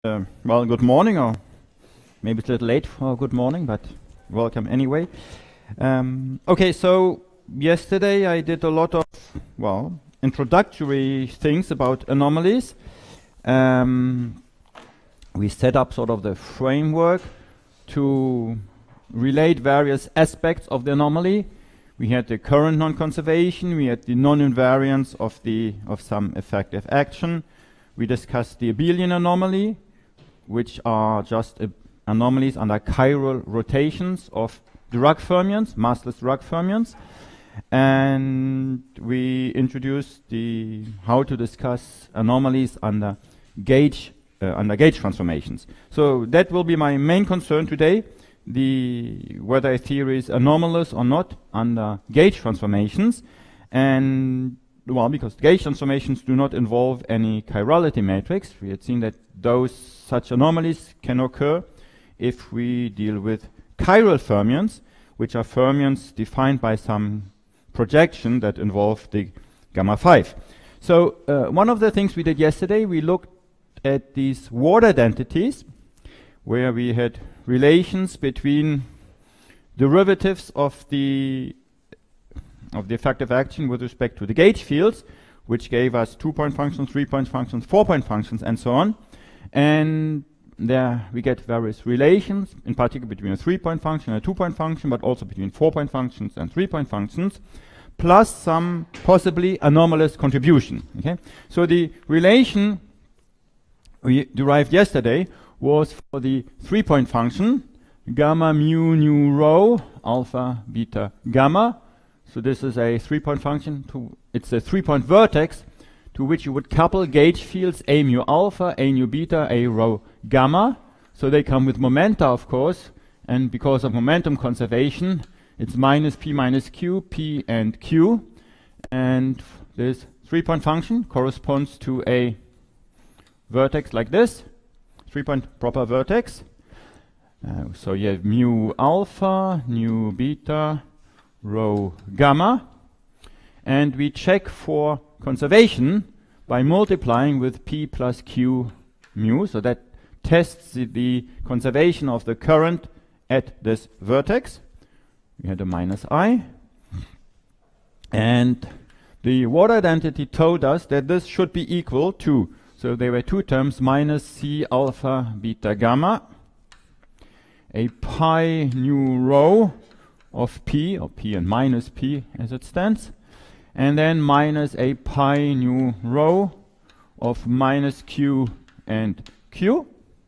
Well, good morning, or maybe it's a little late for good morning, but welcome anyway. Okay, so yesterday I did a lot of, well, introductory things about anomalies. We set up sort of the framework to relate various aspects of the anomaly. We had the current non-conservation, we had the non-invariance of some effective action. We discussed the abelian anomaly, which are just anomalies under chiral rotations of Dirac fermions, massless Dirac fermions. And we introduced how to discuss anomalies under gauge transformations. So that will be my main concern today, whether a theory is anomalous or not under gauge transformations. And well, because gauge transformations do not involve any chirality matrix. We had seen that such anomalies can occur if we deal with chiral fermions, which are fermions defined by some projection that involve the gamma 5. So one of the things we did yesterday, we looked at these Ward identities, where we had relations between derivatives of the effective action with respect to the gauge fields, which gave us 2-point functions, 3-point functions, 4-point functions, and so on. And there we get various relations, in particular between a 3-point function and a 2-point function, but also between 4-point functions and 3-point functions, plus some possibly anomalous contribution. Okay? So the relation we derived yesterday was for the 3-point function, gamma mu nu rho alpha beta gamma. So this is a 3-point function. It's a 3-point vertex to which you would couple gauge fields a mu alpha, a nu beta, a rho gamma. So they come with momenta, of course, and because of momentum conservation, it's minus q, p and q. And this 3-point function corresponds to a vertex like this, 3-point proper vertex. So you have mu alpha, nu beta, rho gamma, and we check for conservation by multiplying with p plus q mu. So that tests the conservation of the current at this vertex. We had a minus I, and the Ward identity told us that this should be equal to, so there were two terms, minus c alpha beta gamma, a pi nu rho of p, or p and minus p as it stands, and then minus a pi nu rho of minus q and q.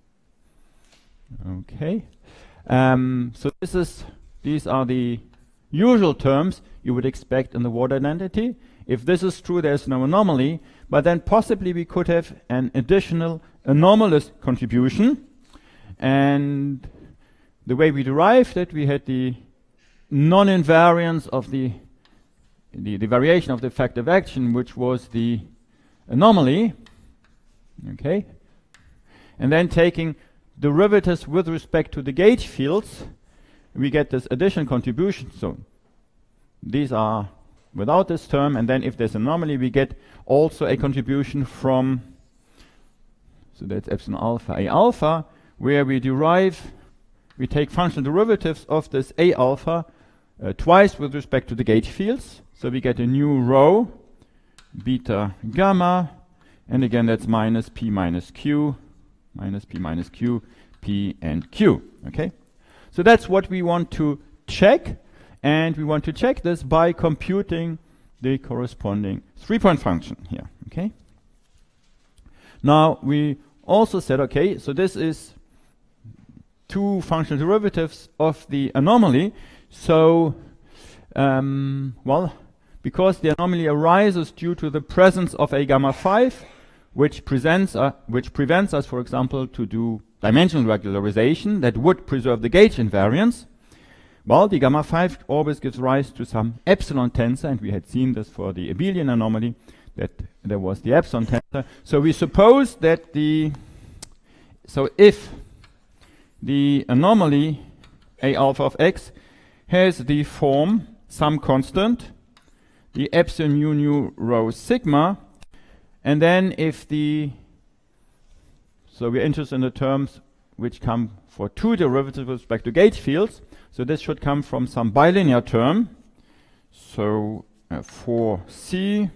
Okay. So these are the usual terms you would expect in the Ward identity. If this is true, there's no anomaly, but then possibly we could have an additional anomalous contribution. And the way we derived it, we had the non-invariance of the variation of the effective action, which was the anomaly. Okay. And then taking derivatives with respect to the gauge fields, we get this additional contribution. So these are without this term, and then if there's an anomaly, we get also a contribution from, so that's epsilon alpha a alpha, where we take functional derivatives of this a alpha twice with respect to the gauge fields. So we get a new rho beta gamma, and again that's minus p minus q, p and q. Okay, so that's what we want to check, and we want to check this by computing the corresponding 3-point function here. Okay, now we also said, okay, so this is two functional derivatives of the anomaly. So well, because the anomaly arises due to the presence of a gamma 5, which prevents us, for example, to do dimensional regularization that would preserve the gauge invariance. Well, the gamma 5 always gives rise to some epsilon tensor, and we had seen this for the abelian anomaly, that there was the epsilon tensor. So we suppose that if the anomaly a alpha of x has the form some constant, the epsilon mu nu rho sigma, and then if the So we're interested in the terms which come for two derivatives with respect to gauge fields. So this should come from some bilinear term. So for C,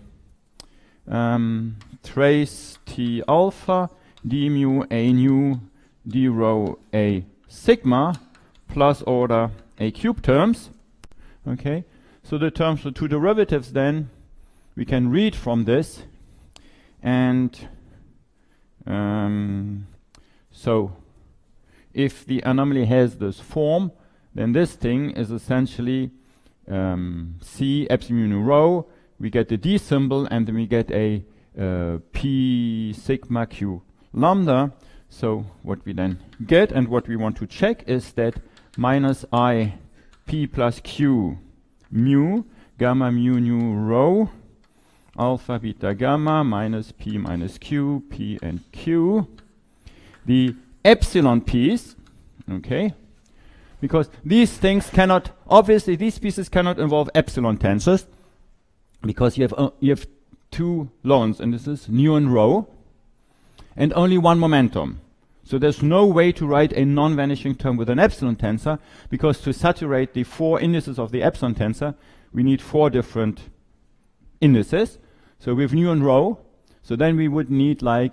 trace T alpha, d mu a nu, d rho a sigma, plus order a cube terms. Okay, so the terms for two derivatives then we can read from this, and so if the anomaly has this form, then this thing is essentially C epsilon mu rho. We get the D symbol, and then we get a P sigma Q lambda. So what we then get, and what we want to check, is that minus I P plus Q mu gamma mu nu rho alpha beta gamma minus P minus Q, P and Q. The epsilon piece, okay, because these things cannot, obviously these pieces cannot involve epsilon tensors, because you have two Lorentz, and this is nu and rho, and only one momentum. So there's no way to write a non-vanishing term with an epsilon tensor, because to saturate the four indices of the epsilon tensor, we need four different indices. So we have nu and rho, so then we would need like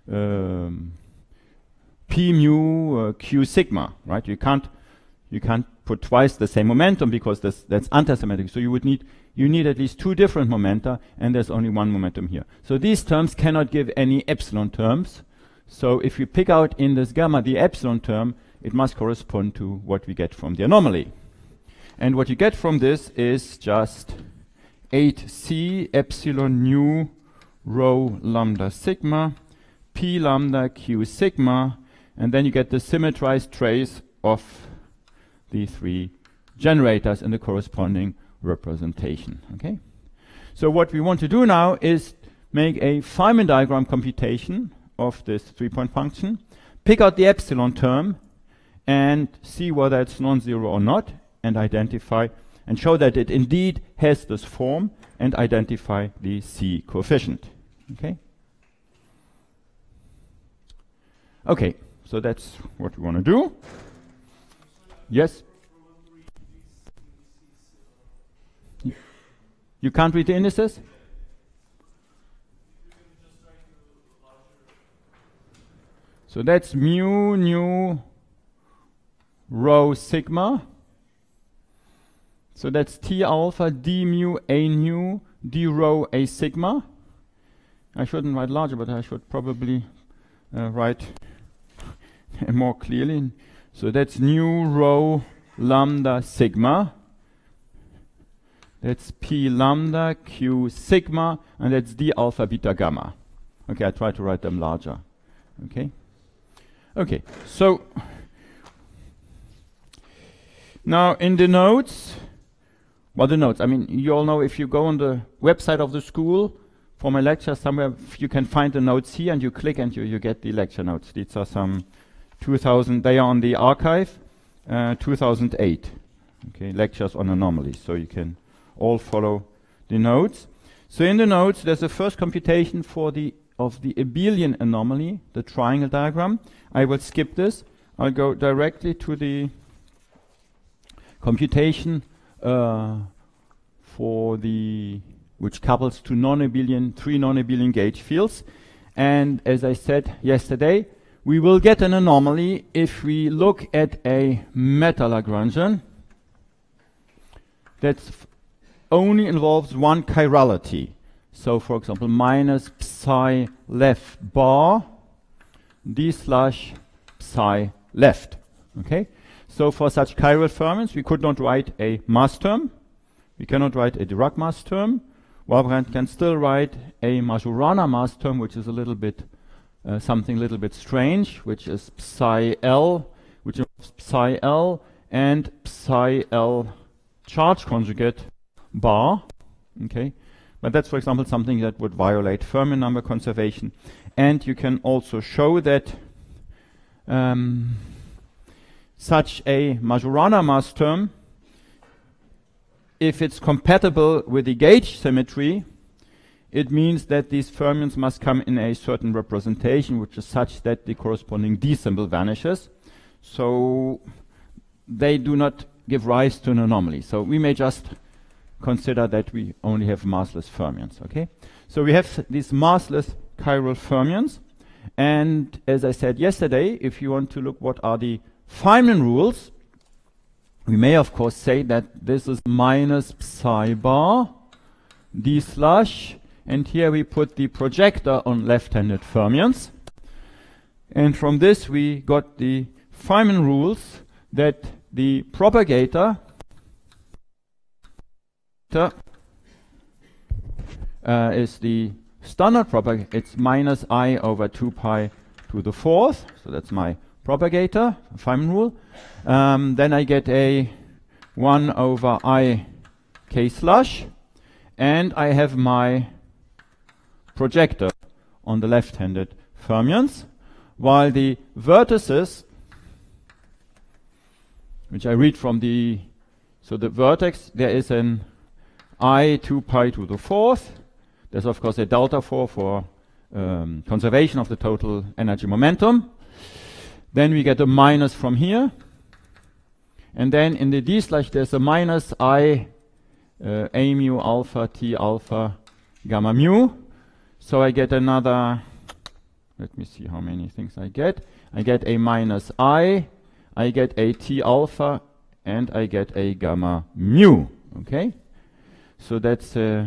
P mu Q sigma, right? You can't put twice the same momentum, because that's antisymmetric. So you need at least two different momenta, and there's only one momentum here. So these terms cannot give any epsilon terms. So if you pick out in this gamma the epsilon term, it must correspond to what we get from the anomaly. And what you get from this is just 8c epsilon nu rho lambda sigma p lambda q sigma, and then you get the symmetrized trace of the three generators in the corresponding representation. Okay, so what we want to do now is make a Feynman diagram computation of this three-point function, pick out the epsilon term, and see whether it's non-zero or not, and identify and show that it indeed has this form, and identify the C coefficient. Okay. Okay, so that's what we want to do. Yes? You can't read the indices? So that's mu nu rho sigma. So that's T alpha d mu a nu d rho a sigma. I shouldn't write larger, but I should probably write more clearly. So that's nu rho lambda sigma. That's P lambda Q sigma, and that's D alpha beta gamma. Okay, I try to write them larger. Okay. Okay, so now in the notes, well, the notes, I mean, you all know, if you go on the website of the school for my lecture somewhere, you can find the notes here, and you click and you get the lecture notes. These are some 2000, they are on the archive, 2008. Okay, lectures on anomalies, so you can all follow the notes. So in the notes, there's a first computation for the abelian anomaly, the triangle diagram. I will skip this. I'll go directly to the computation for which couples to three non-abelian gauge fields. And as I said yesterday, we will get an anomaly if we look at a meta-Lagrangian that only involves one chirality. So for example, minus psi left bar d slash psi left. Okay? So for such chiral fermions, we could not write a mass term. We cannot write a Dirac mass term. Well, we can still write a Majorana mass term, which is a little bit something a little bit strange, which is psi L, which involves psi L and psi L charge conjugate bar. Okay, but that's, for example, something that would violate fermion number conservation. And you can also show that such a Majorana mass term, if it's compatible with the gauge symmetry, it means that these fermions must come in a certain representation, which is such that the corresponding d symbol vanishes. So they do not give rise to an anomaly. So we may just consider that we only have massless fermions, okay? So we have these massless chiral fermions. And as I said yesterday, if you want to look what are the Feynman rules, we may of course say that this is minus psi bar d slash, and here we put the projector on left-handed fermions. And from this we got the Feynman rules that the propagator is the standard propagator. It's minus I over 2 pi to the 4th. So that's my propagator, Feynman rule. Then I get a 1 over I k slash. And I have my projector on the left-handed fermions. While the vertices, which I read from the, so the vertex, there is an I 2 pi to the 4th. There's of course a delta 4 for conservation of the total energy momentum. Then we get a minus from here. And then in the d slash there's a minus I a mu alpha t alpha gamma mu. So I get another, let me see how many things I get. I get a minus I get a t alpha, and I get a gamma mu. Okay? So that's a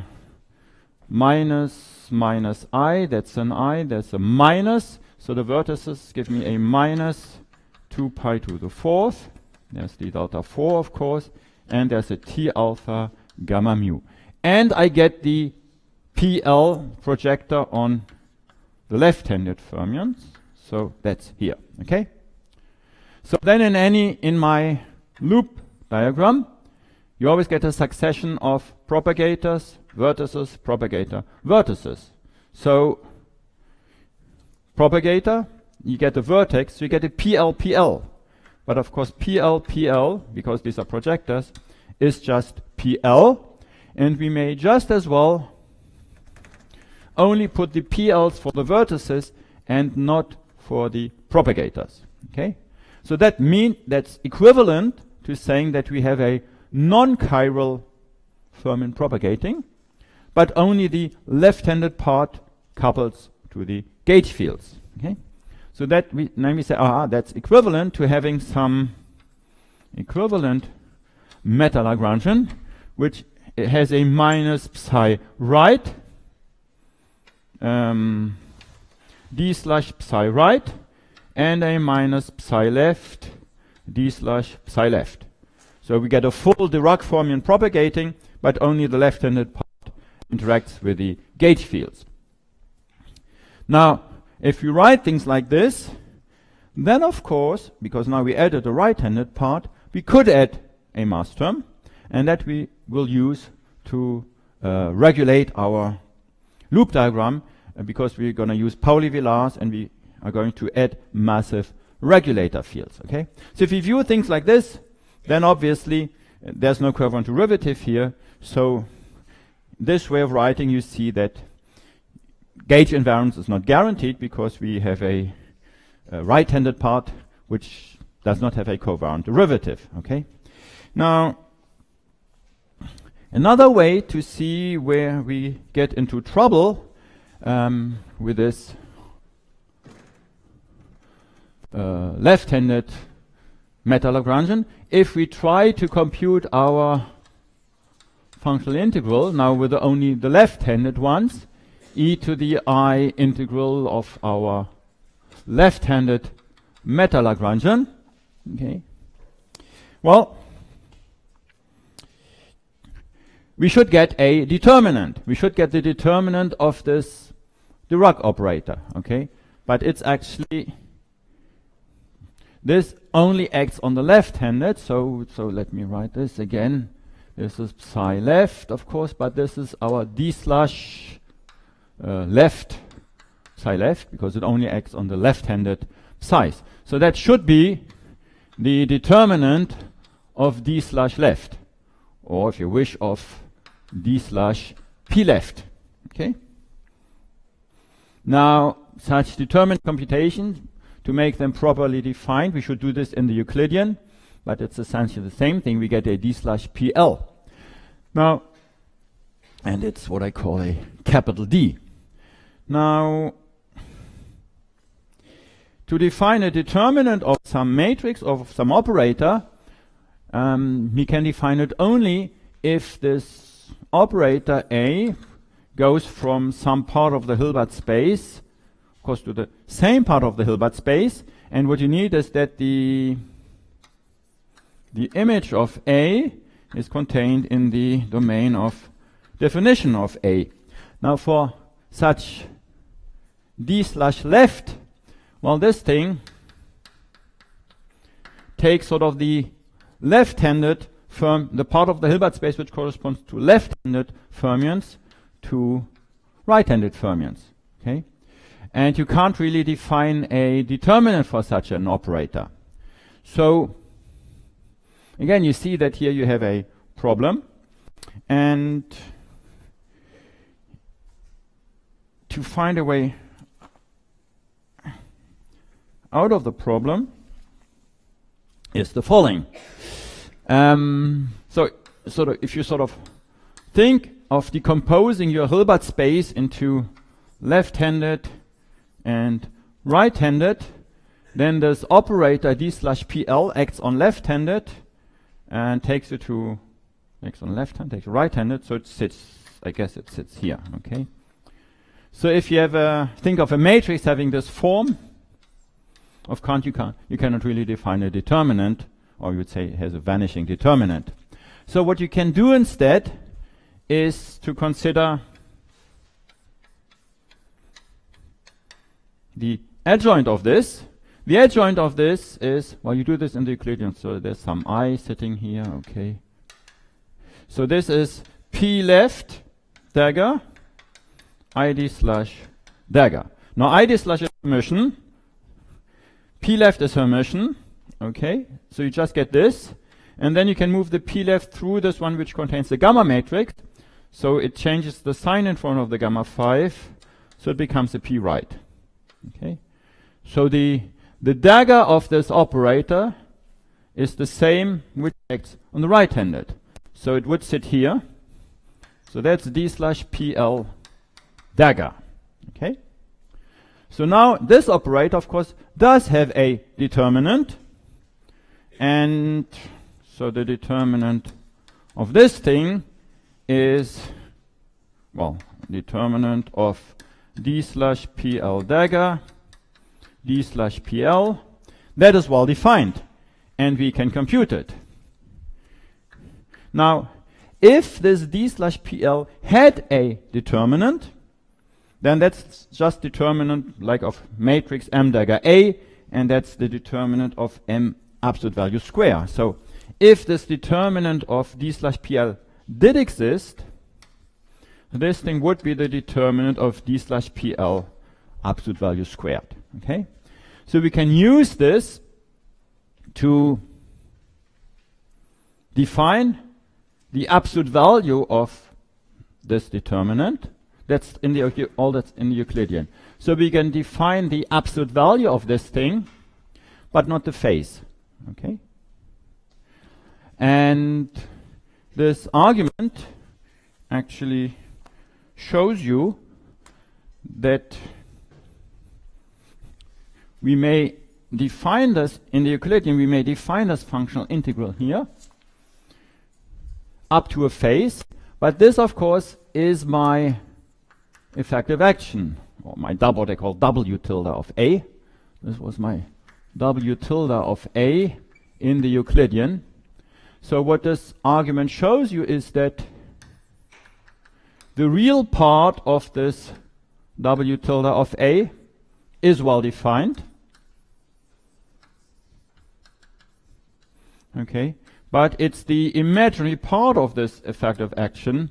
minus minus I, that's an I, that's a minus. So the vertices give me a minus 2 pi to the 4th. There's the delta 4, of course. And there's a t alpha gamma mu. And I get the PL projector on the left-handed fermions. So that's here. Okay? So then in my loop diagram, you always get a succession of propagators, vertices, propagator, vertices. So propagator, you get a vertex, so you get a PL. But of course PL, because these are projectors, is just PL. And we may just as well only put the PLs for the vertices and not for the propagators. Okay? So that means that's equivalent to saying that we have a non-chiral fermion propagating, but only the left-handed part couples to the gauge fields. Okay? So that then we say, that's equivalent to having some equivalent meta-Lagrangian, which has a minus psi right, d slash psi right, and a minus psi left, d slash psi left. So we get a full Dirac fermion propagating, but only the left-handed part interacts with the gauge fields. Now, if you write things like this, then of course, because now we added the right-handed part, we could add a mass term, and that we will use to regulate our loop diagram, because we're going to use Pauli-Villars and we are going to add massive regulator fields. Okay? So if you view things like this, then obviously there's no covariant derivative here. So this way of writing, you see that gauge invariance is not guaranteed because we have a right-handed part which does not have a covariant derivative. Okay? Now, another way to see where we get into trouble with this left-handed meta-Lagrangian, if we try to compute our functional integral, now with only the left-handed ones, e to the I integral of our left-handed meta-Lagrangian. Okay. Well, we should get a determinant. We should get the determinant of this Dirac operator. Okay, but it's actually this only acts on the left-handed. So let me write this again. This is psi left, of course, but this is our d slash left, psi left, because it only acts on the left-handed psis. So that should be the determinant of d slash left, or if you wish, of d slash p left. Okay, Now, such determinant computations, to make them properly defined, we should do this in the Euclidean, but it's essentially the same thing. We get a d/PL. Now, and it's what I call a capital D. Now, to define a determinant of some matrix or of some operator, we can define it only if this operator A goes from some part of the Hilbert space, of course, to the same part of the Hilbert space. And what you need is that the image of A is contained in the domain of definition of A. Now, for such d/left, well, this thing takes sort of the left-handed the part of the Hilbert space which corresponds to left-handed fermions to right-handed fermions. Okay, and you can't really define a determinant for such an operator. So again, you see that here you have a problem, and to find a way out of the problem is the following. So sort of, if you sort of think of decomposing your Hilbert space into left-handed and right-handed, then this operator d/PL acts on left-handed and takes it to acts on left-hand, takes right-handed, so it sits. I guess it sits here. Okay. So if you ever think of a matrix having this form of Kant, you cannot really define a determinant, or you would say it has a vanishing determinant. So what you can do instead is to consider the adjoint of this. The adjoint of this is, well, you do this in the Euclidean, so there's some I sitting here, okay. So this is P left dagger, ID/dagger. Now ID/ is Hermitian, P left is Hermitian, okay. So you just get this, and then you can move the P left through this one which contains the gamma matrix, so it changes the sign in front of the gamma 5, so it becomes a P right. Okay. So the dagger of this operator is the same which acts on the right-handed. So it would sit here. So that's d/PL dagger. Okay. So now this operator, of course, does have a determinant, and so the determinant of this thing is, well, determinant of d/PL dagger, d/PL. That is well defined, and we can compute it. Now, if this d/PL had a determinant, then that's just determinant like of matrix M dagger A, and that's the determinant of M absolute value square. So if this determinant of d/PL did exist, this thing would be the determinant of d/PL absolute value squared. Okay? So we can use this to define the absolute value of this determinant. That's in the all that's in the Euclidean. So we can define the absolute value of this thing, but not the phase. Okay? And this argument actually shows you that we may define this in the Euclidean, we may define this functional integral here up to a phase, but this of course is my effective action, or my what I call W tilde of A. This was my W tilde of A in the Euclidean. So what this argument shows you is that the real part of this W tilde of A is well defined. Okay, but it's the imaginary part of this effective action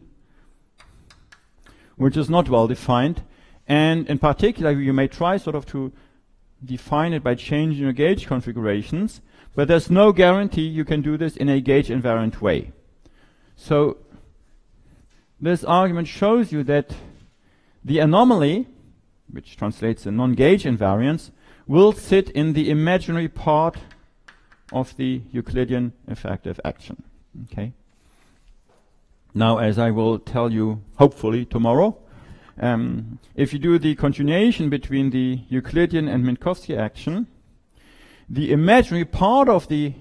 which is not well defined, and in particular you may try sort of to define it by changing your gauge configurations, but there's no guarantee you can do this in a gauge invariant way. So this argument shows you that the anomaly which translates in non-gauge invariance, will sit in the imaginary part of the Euclidean effective action. Okay. Now, as I will tell you hopefully tomorrow, if you do the continuation between the Euclidean and Minkowski action, the imaginary part of the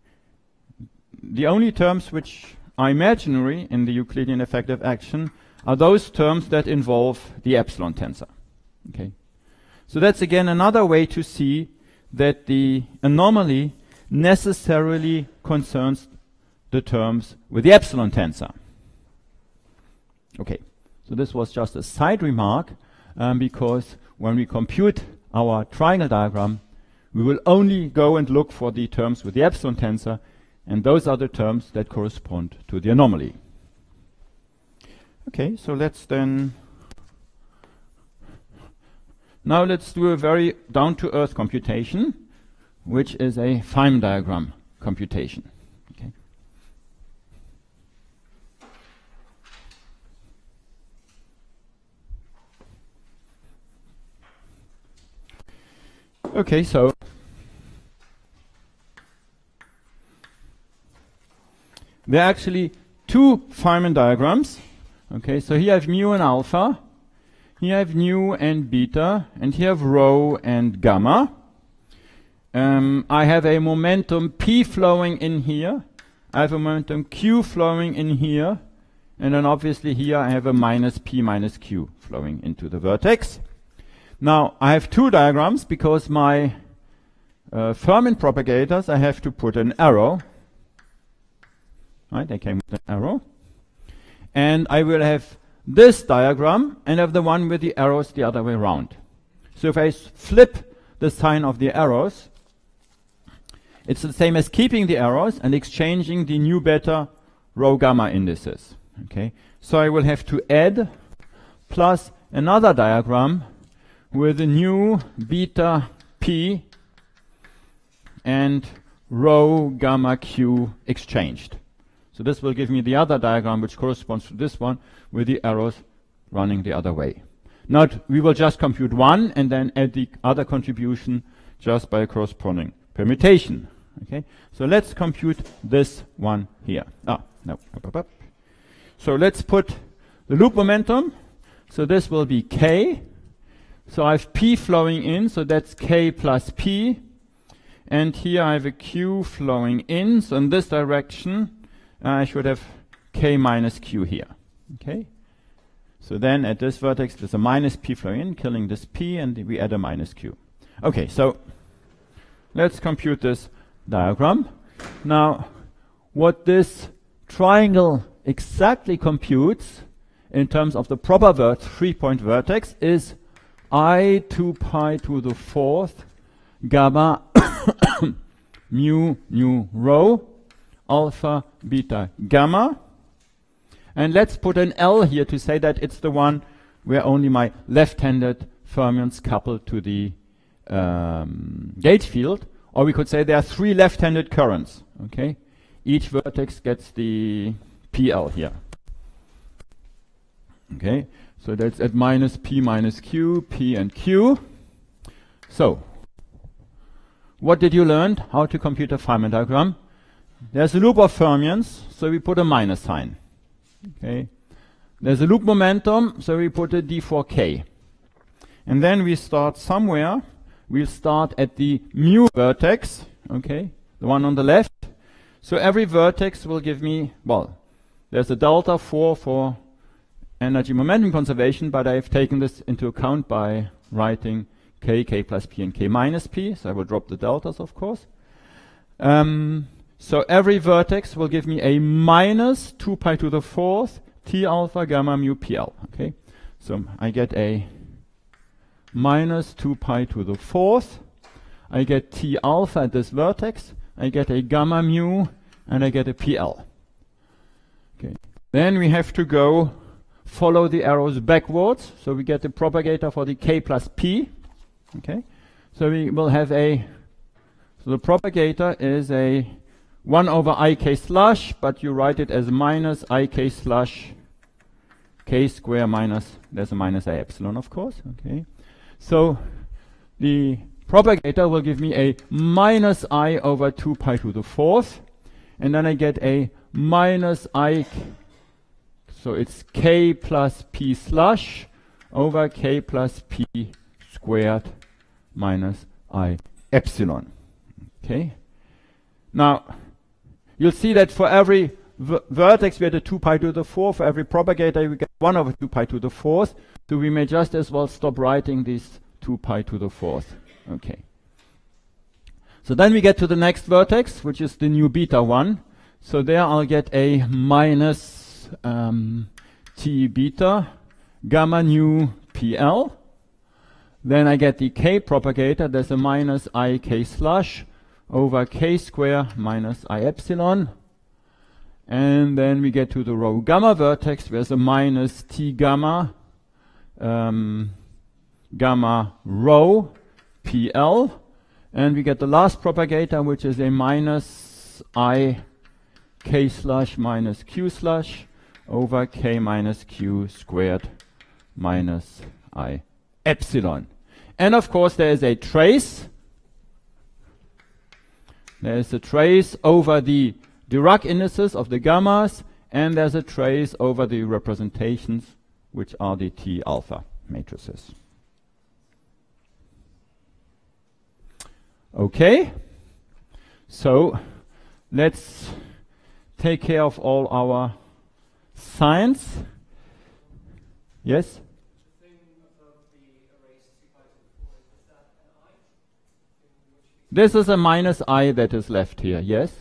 only terms which are imaginary in the Euclidean effective action are those terms that involve the epsilon tensor. Okay. So that's again another way to see that the anomaly necessarily concerns the terms with the epsilon tensor. Okay, so this was just a side remark, because when we compute our triangle diagram, we will only go and look for the terms with the epsilon tensor, and those are the terms that correspond to the anomaly. Okay, so let's then now let's do a very down-to-earth computation, which is a Feynman diagram computation. Okay. Okay, so there are actually two Feynman diagrams. Okay, so here I have mu and alpha, here I have nu and beta, and here I have rho and gamma. I have a momentum P flowing in here, I have a momentum Q flowing in here, and then obviously here I have a minus P minus Q flowing into the vertex. Now I have two diagrams because my Fermi propagators I have to put an arrow. Right, they came with an arrow. And I will have this diagram and have the one with the arrows the other way around. So if I flip the sign of the arrows, it's the same as keeping the arrows and exchanging the nu beta rho gamma indices. Okay, so I will have to add plus another diagram with the nu beta p and rho gamma q exchanged. So this will give me the other diagram which corresponds to this one with the arrows running the other way. Now we will just compute one and then add the other contribution just by a corresponding permutation. Okay, so let's compute this one here. So let's put the loop momentum. So this will be k. So I have p flowing in, so that's k plus p. And here I have a q flowing in, so in this direction I should have k minus q here. Okay, so then at this vertex there's a minus p flowing in, killing this p, and we add a minus q. Okay, so let's compute this diagram. Now, what this triangle exactly computes in terms of the proper 3-point vertex is I 2 pi to the 4th gamma mu nu rho alpha beta gamma. And let's put an L here to say that it's the one where only my left-handed fermions couple to the gauge field. Or we could say there are three left-handed currents. Okay, each vertex gets the PL here. Okay, so that's at minus P minus Q, P and Q. So, what did you learn? How to compute a Feynman diagram? There's a loop of fermions, so we put a minus sign. Okay, there's a loop momentum, so we put a d4k. And then we start somewhere. We'll start at the mu vertex, okay, the one on the left. So every vertex will give me, well, there's a delta 4 for energy momentum conservation, but I've taken this into account by writing k, k plus p, and k minus p. So I will drop the deltas, of course. So every vertex will give me a minus 2 pi to the 4th t alpha gamma mu pl. Okay, so I get a minus 2 pi to the 4th. I get t alpha at this vertex. I get a gamma mu, and I get a pl. Okay, then we have to go follow the arrows backwards. So we get the propagator for the k plus p. Okay, so we will have a, so the propagator is a 1 over ik slush, but you write it as minus ik slush k square minus, there's a minus a epsilon, of course. Okay, So the propagator will give me a minus I over 2 pi to the fourth, and then I get a minus I, so it's k plus p slush over k plus p squared minus I epsilon. Okay. Now, you'll see that for every vertex we had a 2 pi to the fourth. For every propagator we get 1 over 2 pi to the fourth. So we may just as well stop writing this 2 pi to the fourth. Okay. So then we get to the next vertex, which is the new beta one. So there I'll get a minus t beta gamma nu pl. Then I get the k propagator. There's a minus I k slush over k square minus I epsilon. And then we get to the rho gamma vertex. There's a minus t gamma gamma rho pl. And we get the last propagator, which is a minus I k slush minus q slush over k minus q squared minus I epsilon. And of course there is a trace. There is a trace over the Dirac indices of the gammas, and there's a trace over the representations, which are the T alpha matrices. Okay, so let's take care of all our signs. Yes? This is a minus I that is left here, yes?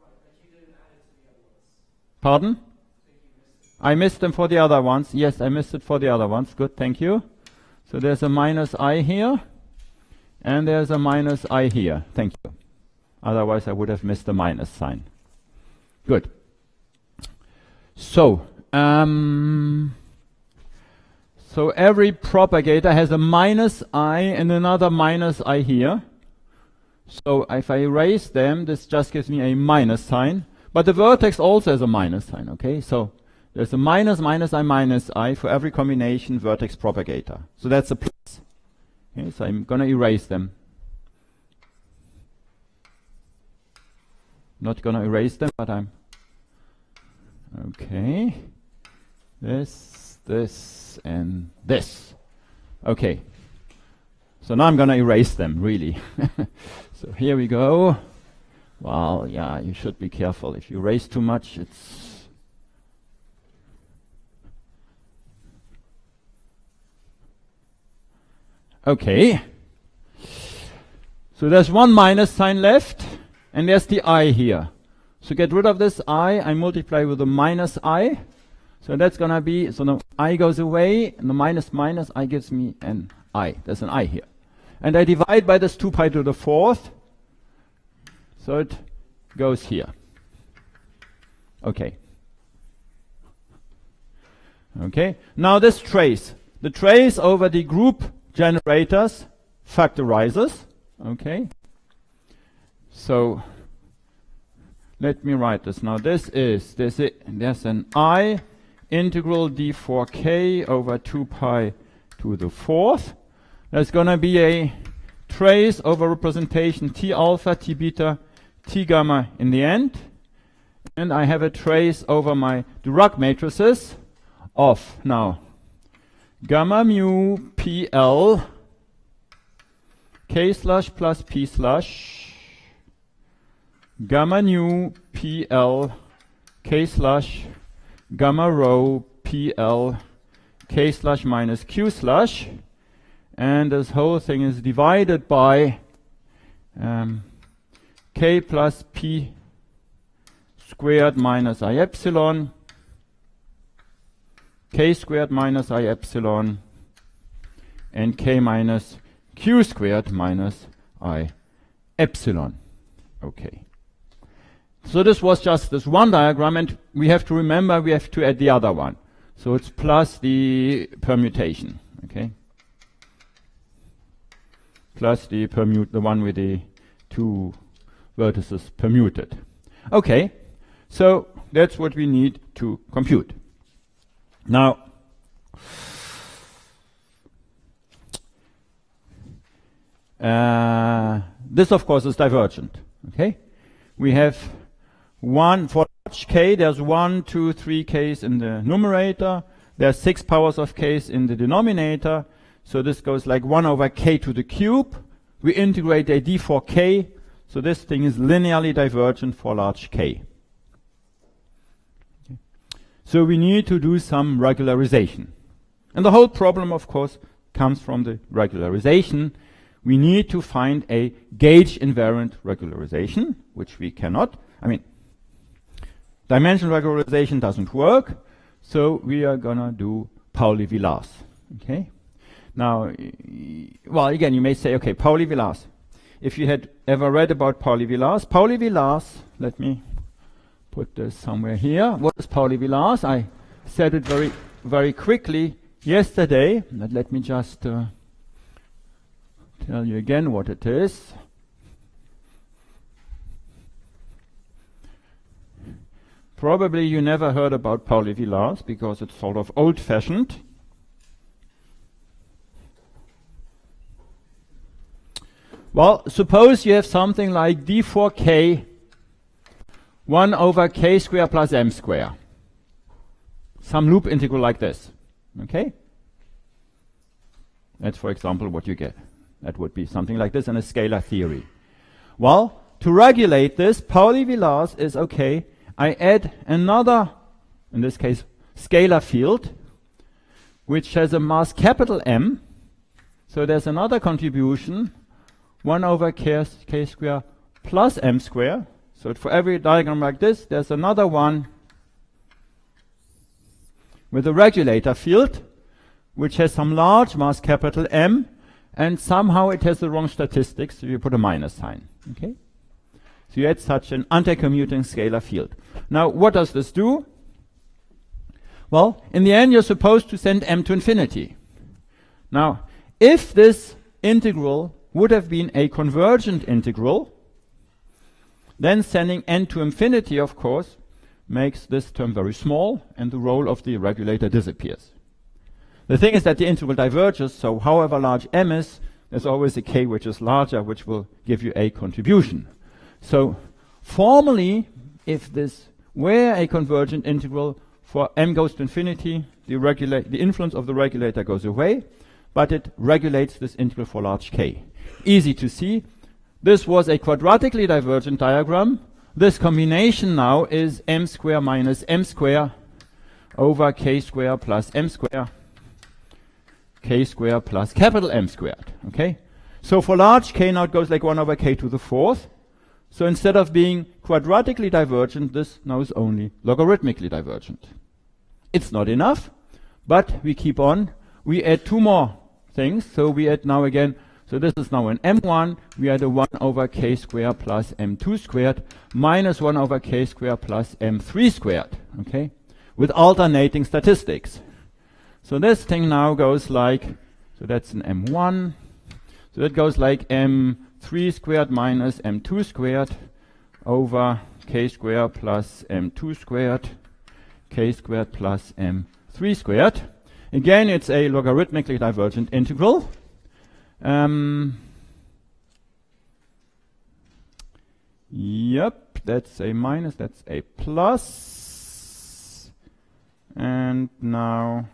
Pardon? I missed them for the other ones. Yes, I missed it for the other ones. Good, thank you. So there's a minus I here, and there's a minus I here. Thank you. Otherwise I would have missed the minus sign. Good. So, so every propagator has a minus I and another minus I here. So if I erase them, this just gives me a minus sign. But the vertex also has a minus sign, okay? So there's a minus, minus I for every combination vertex propagator. So that's a plus. Okay, so I'm going to erase them. Not going to erase them, but I'm... Okay. This, and this. Okay. So now I'm going to erase them, really. So here we go. Well, yeah, you should be careful. If you erase too much, it's... Okay. So there's one minus sign left, and there's the I here. So get rid of this I multiply with a minus I. So that's going to be, so the I goes away, and the minus minus I gives me an I. There's an I here. And I divide by this 2 pi to the fourth. So it goes here. Okay. Okay. Now this trace. The trace over the group generators factorizes. Okay. So let me write this. Now there's an I integral d4k over 2 pi to the fourth. There's going to be a trace over representation T alpha, T beta, T gamma in the end. And I have a trace over my Dirac matrices of now gamma mu PL K slush plus P slush gamma nu PL K slush gamma rho PL K slush minus Q slush. And this whole thing is divided by k plus p squared minus I epsilon, k squared minus I epsilon, and k minus q squared minus I epsilon. Okay. So this was just this one diagram, and we have to remember we have to add the other one. So it's plus the permutation. Okay. Plus the one with the two vertices permuted. Okay, so that's what we need to compute. Now, This, of course, is divergent. Okay? We have one, for large k, there's 1, 2, 3 k's in the numerator. There's 6 powers of k's in the denominator. So this goes like 1 over k to the cube. We integrate a d4k. So this thing is linearly divergent for large k. Okay. So we need to do some regularization. And the whole problem, of course, comes from the regularization. We need to find a gauge invariant regularization, which we cannot. I mean, dimensional regularization doesn't work, so we are gonna do Pauli-Villars. Okay? Now, well, again, you may say, okay, Pauli-Villars. If you had ever read about Pauli-Villars, Pauli-Villars, let me put this somewhere here. What is Pauli-Villars? I said it very, very quickly yesterday. But let me just tell you again what it is. Probably you never heard about Pauli-Villars because it's sort of old-fashioned. Well, suppose you have something like d4k 1 over k square plus m square. Some loop integral like this. Okay? That's, for example, what you get. That would be something like this in a scalar theory. Well, to regulate this, Pauli-Villars is, okay, I add another, in this case, scalar field, which has a mass capital M. So there's another contribution, 1 over k square plus m square. So for every diagram like this, there's another one with a regulator field, which has some large mass capital M, and somehow it has the wrong statistics, so you put a minus sign. Okay? So you add such an anti-commuting scalar field. Now, what does this do? Well, in the end, you're supposed to send m to infinity. Now, if this integral would have been a convergent integral, then sending n to infinity, of course, makes this term very small, and the role of the regulator disappears. The thing is that the integral diverges, so however large m is, there's always a k which is larger, which will give you a contribution. So formally, if this were a convergent integral, for m goes to infinity, the influence of the regulator goes away, but it regulates this integral for large k. Easy to see. This was a quadratically divergent diagram. This combination now is m square minus m square over k square plus m square, k square plus capital M squared. Okay? So for large k now it goes like 1 over k to the 4th. So instead of being quadratically divergent, this now is only logarithmically divergent. It's not enough, but we keep on. We add 2 more things. So we add now again, so this is now an m1, we add a 1 over k squared plus m2 squared minus 1 over k squared plus m3 squared, okay, with alternating statistics. So this thing now goes like, so that's an m1, so that goes like m3 squared minus m2 squared over k squared plus m2 squared, k squared plus m3 squared. Again, it's a logarithmically divergent integral. Yep, that's a minus, that's a plus. And now,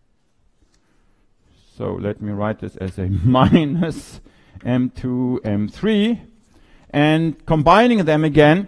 so let me write this as a minus m2, m3. And combining them again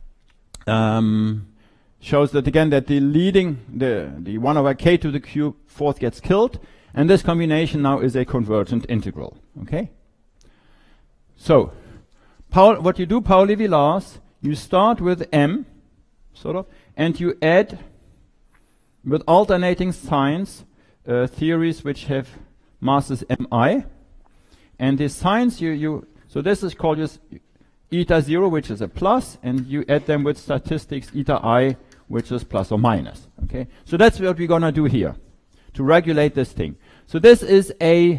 shows that again that the leading, the 1 over k to the cube 4th gets killed. And this combination now is a convergent integral. Okay? So, what you do, Pauli-Villars, you start with m, sort of, and you add, with alternating signs, theories which have masses mi. And the signs so this is called just eta 0, which is a plus, and you add them with statistics eta I, which is plus or minus. Okay? So that's what we're going to do here, to regulate this thing. So this is a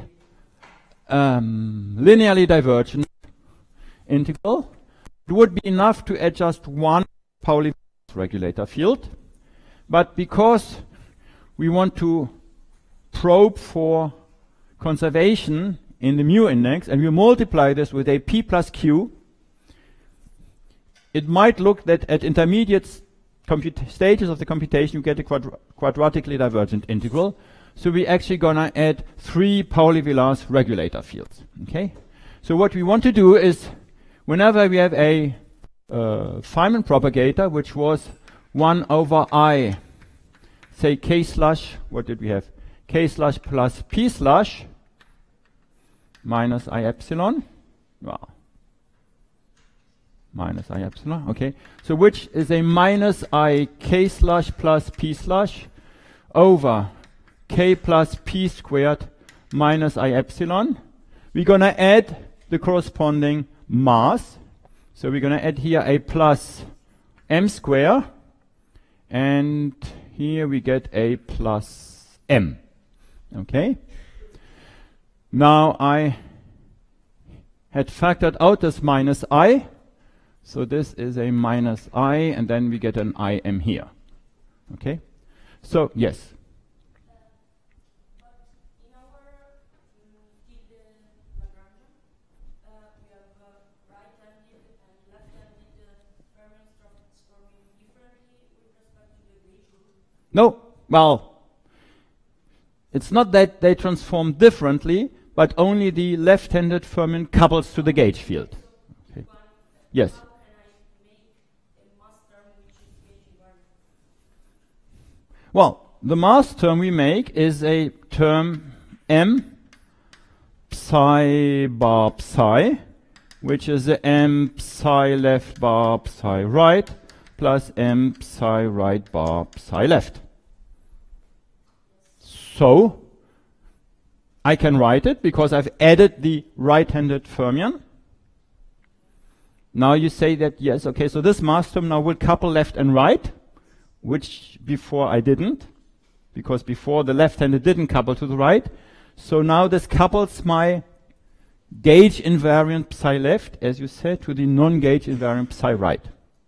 linearly divergent integral. It would be enough to add just one Pauli-Villars regulator field. But because we want to probe for conservation in the mu index, and we multiply this with a p plus q, it might look that at intermediate stages of the computation you get a quadratically divergent integral. So we're actually gonna add 3 Pauli-Villars regulator fields. Okay? So what we want to do is, whenever we have a Feynman propagator, which was 1 over I, say k slush, what did we have? K slush plus p slush minus I epsilon. Wow. Minus I epsilon, okay. So which is a minus I k slush plus p slush over k plus p squared minus I epsilon. We're going to add the corresponding mass. So we're going to add here a plus m square, and here we get a plus m. Okay. Now I had factored out this minus I. So this is a minus I, and then we get an IM here. Okay? So, yes. But in our Lagrangian, we have right-handed and left-handed fermions transforming differently with respect to the gauge rule. No. Well, it's not that they transform differently, but only the left-handed fermion couples to the gauge field. Okay. Yes. Well, the mass term we make is a term m psi bar psi, which is the m psi left bar psi right plus m psi right bar psi left. So I can write it because I've added the right-handed fermion. Now you say that, yes, okay, so this mass term now will couple left and right, which before I didn't, because before the left-handed didn't couple to the right. So now this couples my gauge invariant psi left, as you said, to the non-gauge invariant psi right.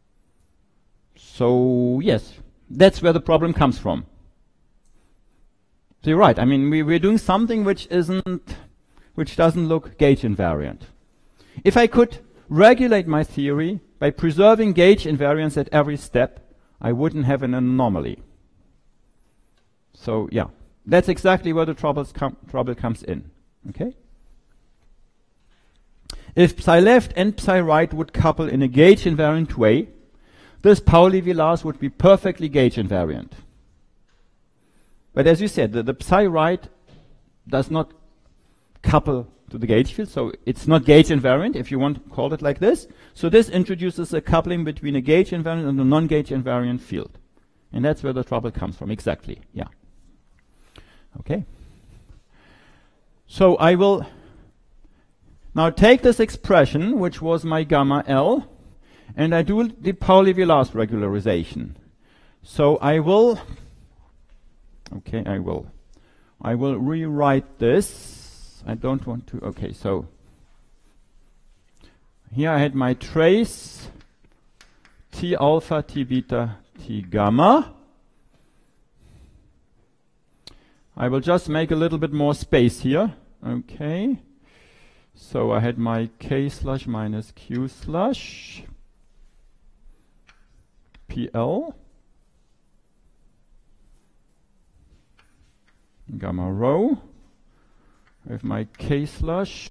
So yes, that's where the problem comes from. So you're right. I mean, we're doing something which doesn't look gauge invariant. If I could regulate my theory by preserving gauge invariance at every step, I wouldn't have an anomaly. So yeah, that's exactly where the trouble comes in. Okay. If psi left and psi right would couple in a gauge invariant way, this Pauli-Villars would be perfectly gauge invariant. But as you said, the psi right does not couple to the gauge field, so it's not gauge invariant, if you want to call it like this. So this introduces a coupling between a gauge invariant and a non-gauge invariant field. And that's where the trouble comes from, exactly, yeah. Okay. So I will now take this expression, which was my gamma L, and I do the Pauli-Villars regularization. So I will rewrite this. I don't want to, okay, so here I had my trace T alpha, T beta, T gamma. I will just make a little bit more space here. Okay. So I had my K slush minus Q slush PL gamma rho with my K slush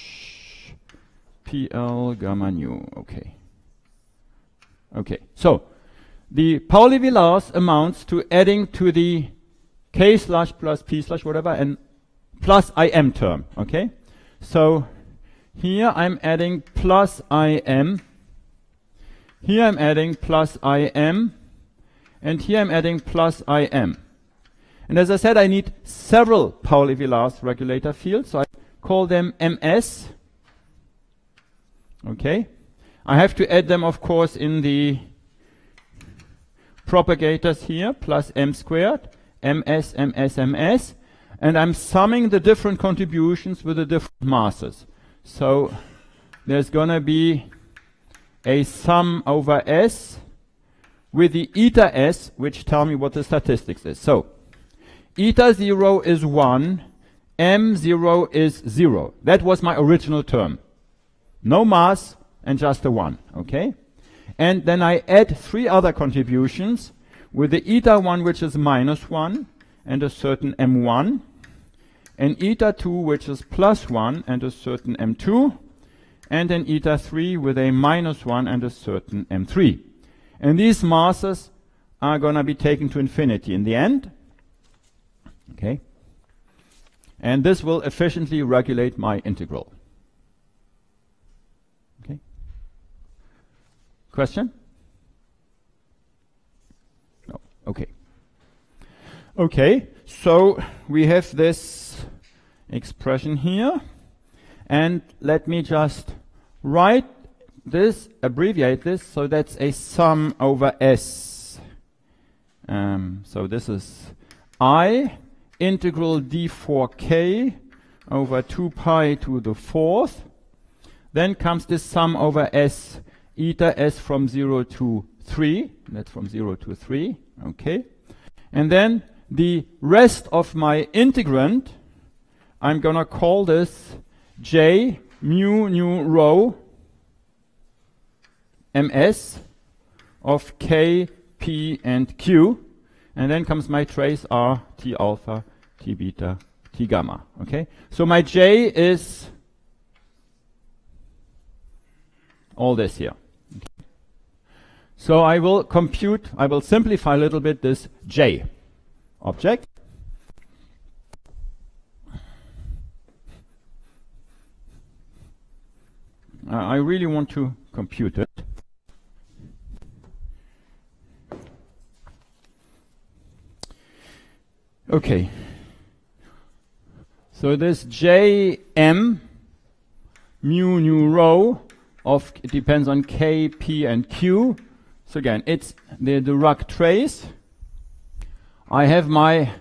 PL gamma nu. Okay. Okay. So the Pauli-Villars amounts to adding to the K slush plus P slush whatever and plus IM term. Okay. So here I'm adding plus IM. Here I'm adding plus IM. And here I'm adding plus IM. And as I said, I need several Pauli-Villars regulator fields, so I call them MS. Okay. I have to add them, of course, in the propagators here, plus M squared, MS, MS, MS. And I'm summing the different contributions with the different masses. So there's going to be a sum over S with the eta S, which tell me what the statistics is. So eta 0 is 1, m0 is 0. That was my original term. No mass and just a 1, okay? And then I add 3 other contributions with the eta 1, which is minus 1, and a certain m1, and eta 2, which is plus 1, and a certain m2, and an eta 3 with a minus 1 and a certain m3. And these masses are going to be taken to infinity in the end. Okay? And this will efficiently regulate my integral. Okay? Question? No. Okay. Okay, so we have this expression here. And let me just write this, abbreviate this, so that's a sum over S. So this is I integral d4k over 2 pi to the 4th. Then comes this sum over S, eta S from 0 to 3. That's from 0 to 3. Okay. And then the rest of my integrand, I'm going to call this J mu nu rho ms of k, p, and q. And then comes my trace r, t alpha, t beta, t gamma. Okay? So my J is all this here. Okay. So I will simplify a little bit this J object. I really want to compute it. Okay. So this Jm mu nu rho of, it depends on k, p, and q. So again, it's the Dirac trace. I have my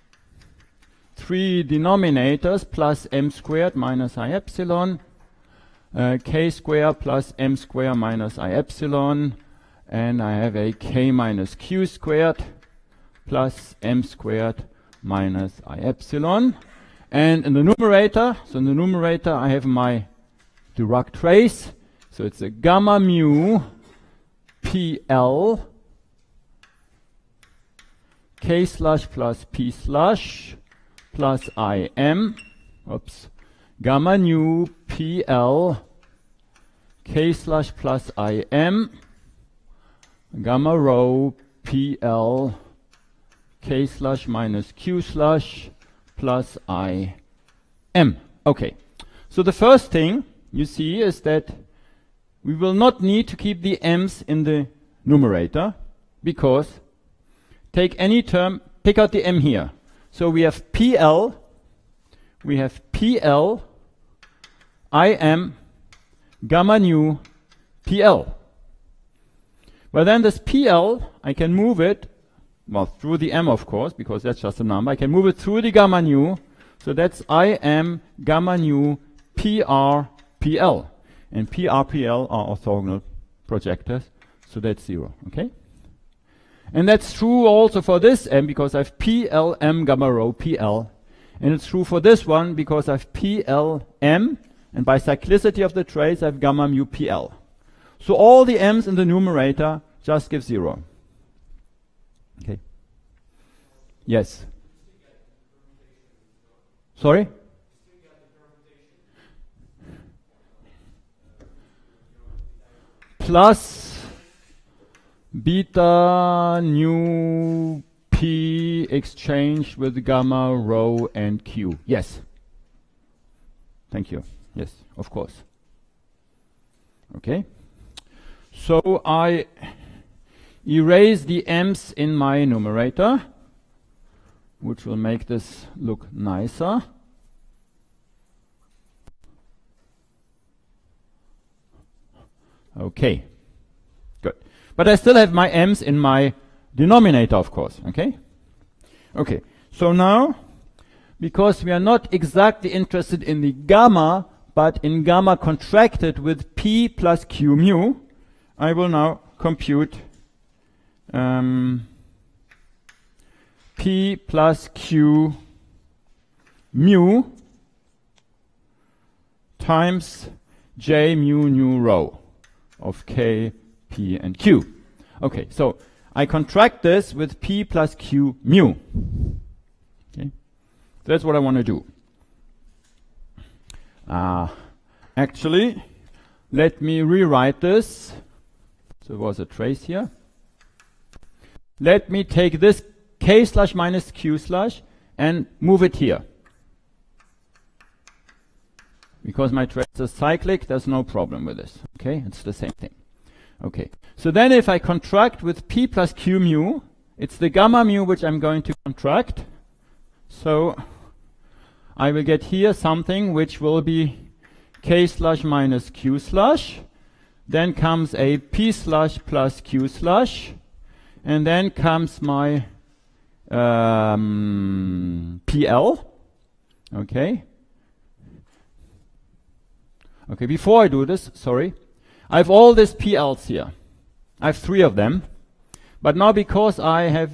3 denominators plus m squared minus I epsilon, k squared plus m squared minus I epsilon, and I have a k minus q squared plus m squared minus I epsilon. And in the numerator, I have my Dirac trace. So it's a gamma mu PL k slash plus p slash plus IM. Oops. Gamma nu PL k slash plus IM. Gamma rho PL k slash minus q slash plus IM. Okay. So the first thing you see is that we will not need to keep the m's in the numerator, because take any term, pick out the m here. So we have PL, IM, gamma nu, PL. Well, then this PL, I can move it, well, through the m, of course, because that's just a number. I can move it through the gamma nu. So that's IM, gamma nu, PR, PL. And PR, PL are orthogonal projectors. So that's 0. Okay? And that's true also for this m, because I have PL, m, gamma rho, PL. And it's true for this one, because I have PL, m, and by cyclicity of the trace, I have gamma mu, PL. So all the m's in the numerator just give 0. Okay. Yes. Sorry? Plus beta nu p exchanged with gamma rho and q. Yes. Thank you. Yes, of course. Okay. So I erase the m's in my numerator, which will make this look nicer. Okay, good. But I still have my m's in my denominator, of course. Okay? Okay, so now, because we are not exactly interested in the gamma, but in gamma contracted with p plus q mu, I will now compute p plus q mu times j mu new row of k, p, and q. Okay, so I contract this with p plus q mu. Okay, that's what I want to do. Actually, let me rewrite this. So there was a trace here. Let me take this k slash minus q slash and move it here. Because my trace is cyclic, there's no problem with this. Okay, it's the same thing. Okay, so then if I contract with p plus q mu, it's the gamma mu which I'm going to contract. So I will get here something which will be k slash minus q slash. Then comes a p slash plus q slash. And then comes my PL. Okay. Okay, before I do this, sorry, I have all these PLs here. I have 3 of them. But now because I have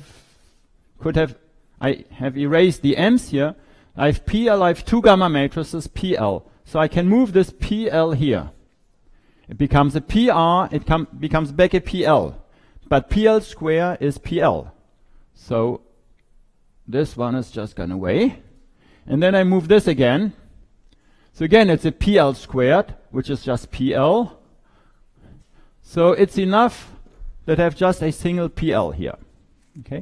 erased the M's here, I have PL, I have 2 gamma matrices PL. So I can move this PL here. It becomes a PR, it becomes back a PL. But PL square is PL. So this one is just gone away. And then I move this again. So again, it's a PL squared, which is just PL. So it's enough that I have just a single PL here. Okay?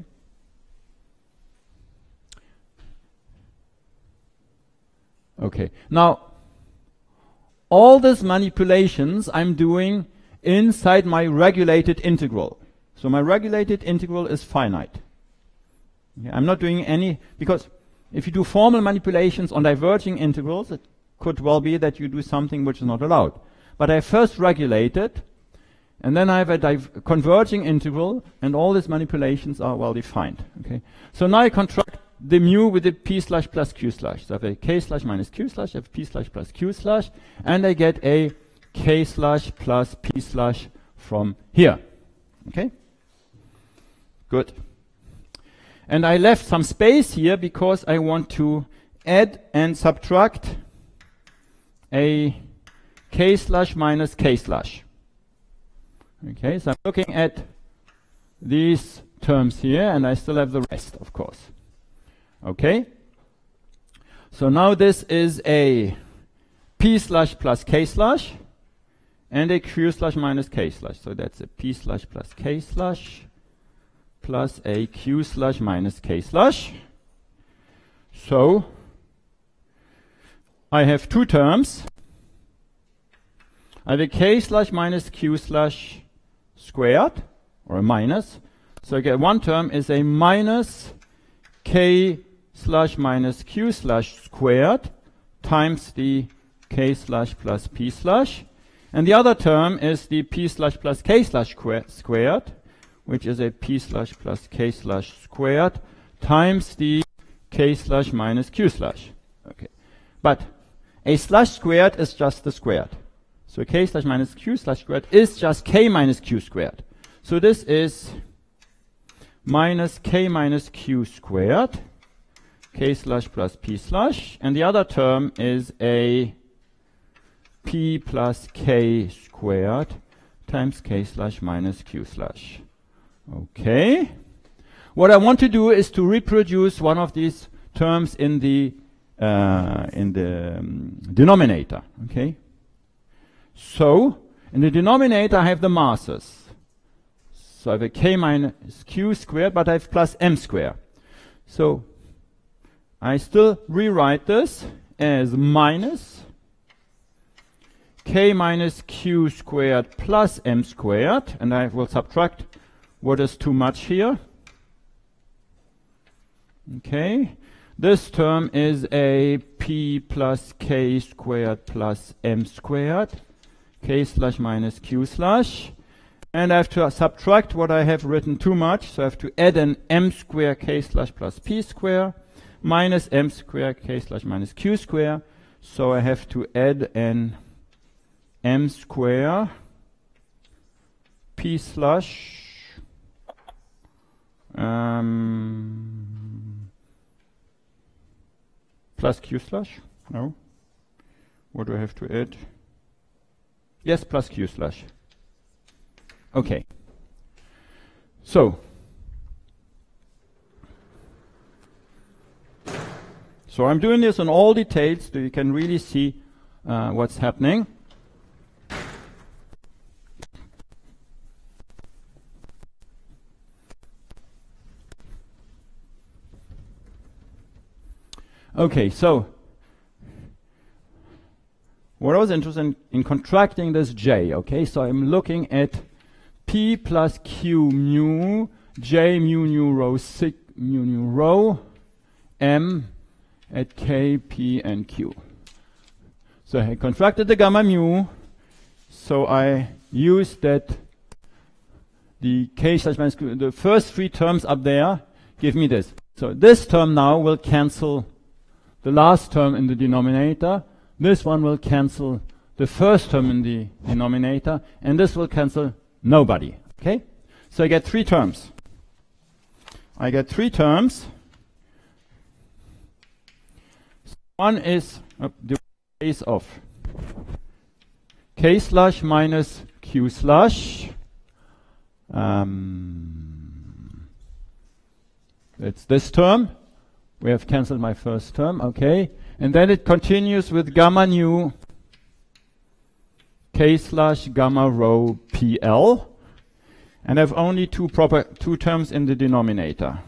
Okay. Now, all these manipulations I'm doing inside my regulated integral. So my regulated integral is finite. Okay, I'm not doing any, because if you do formal manipulations on diverging integrals, it could well be that you do something which is not allowed. But I first regulate it, and then I have a converging integral, and all these manipulations are well defined. Okay, so now I contract the mu with the p slash plus q slash. So I have a k slash minus q slash, I have p slash plus q slash, and I get a k slash plus p slash from here. Okay? Good. And I left some space here because I want to add and subtract a k slash minus k slash. Okay, so I'm looking at these terms here, and I still have the rest, of course. Okay? So now this is a p slash plus k slash and a q slash minus k slash. So that's a p slash plus k slash plus a q slash minus k slash. So I have 2 terms. I have a k slash minus q slash squared, or a minus. So I get one term is a minus k slash minus q slash squared times the k slash plus p slash. And the other term is the p slash plus k slash squared, which is a p slash plus k slash squared times the k slash minus q slash. Okay, but a slash squared is just the squared. So k slash minus q slash squared is just k minus q squared. So this is minus k minus q squared, k slash plus p slash, and the other term is a p plus k squared times k slash minus q slash. Okay. What I want to do is to reproduce one of these terms in the denominator. Okay. So in the denominator I have the masses. So I have a k minus q squared, but I have plus m squared. So I still rewrite this as minus k minus q squared plus m squared, and I will subtract what is too much here. Okay, this term is a p plus k squared plus m squared, k slash minus q slash, and I have to subtract what I have written too much, so I have to add an m square k slash plus p square minus m square k slash minus q square, so I have to add an m square p slash plus Q slash? No. What do I have to add? Yes, plus Q slash. Okay. So I'm doing this in all details so you can really see what's happening. Okay, so what I was interested in contracting this J, okay, so I'm looking at P plus Q mu, J mu nu rho sig mu nu rho, M at K, P, and Q. So I contracted the gamma mu, so I used that the K slash minus Q, the first three terms up there give me this. So this term now will cancel the last term in the denominator. This one will cancel the first term in the denominator, and this will cancel nobody. Okay? So I get three terms. I get three terms. One is the case of K slash minus Q slash. It's this term. We have cancelled my first term, okay. And then it continues with gamma nu K slash gamma rho PL. And I have only two terms in the denominator.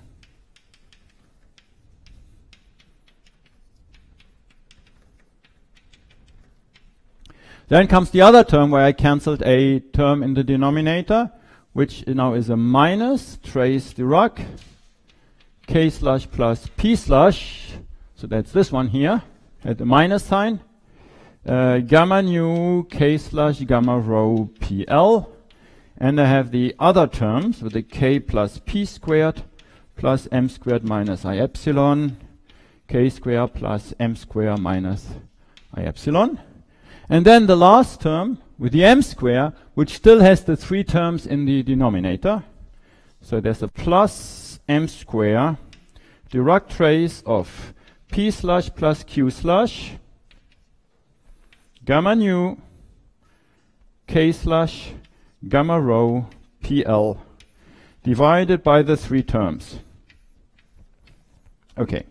Then comes the other term where I cancelled a term in the denominator, which now is a minus trace Dirac K slash plus P slash, so that's this one here at the minus sign, gamma nu K slash gamma rho PL, and I have the other terms with the K plus P squared plus M squared minus I epsilon, K squared plus M squared minus I epsilon, and then the last term with the M squared, which still has the three terms in the denominator. So there's a plus M square Dirac trace of P slash plus Q slash gamma nu K slash gamma rho PL divided by the three terms. Okay.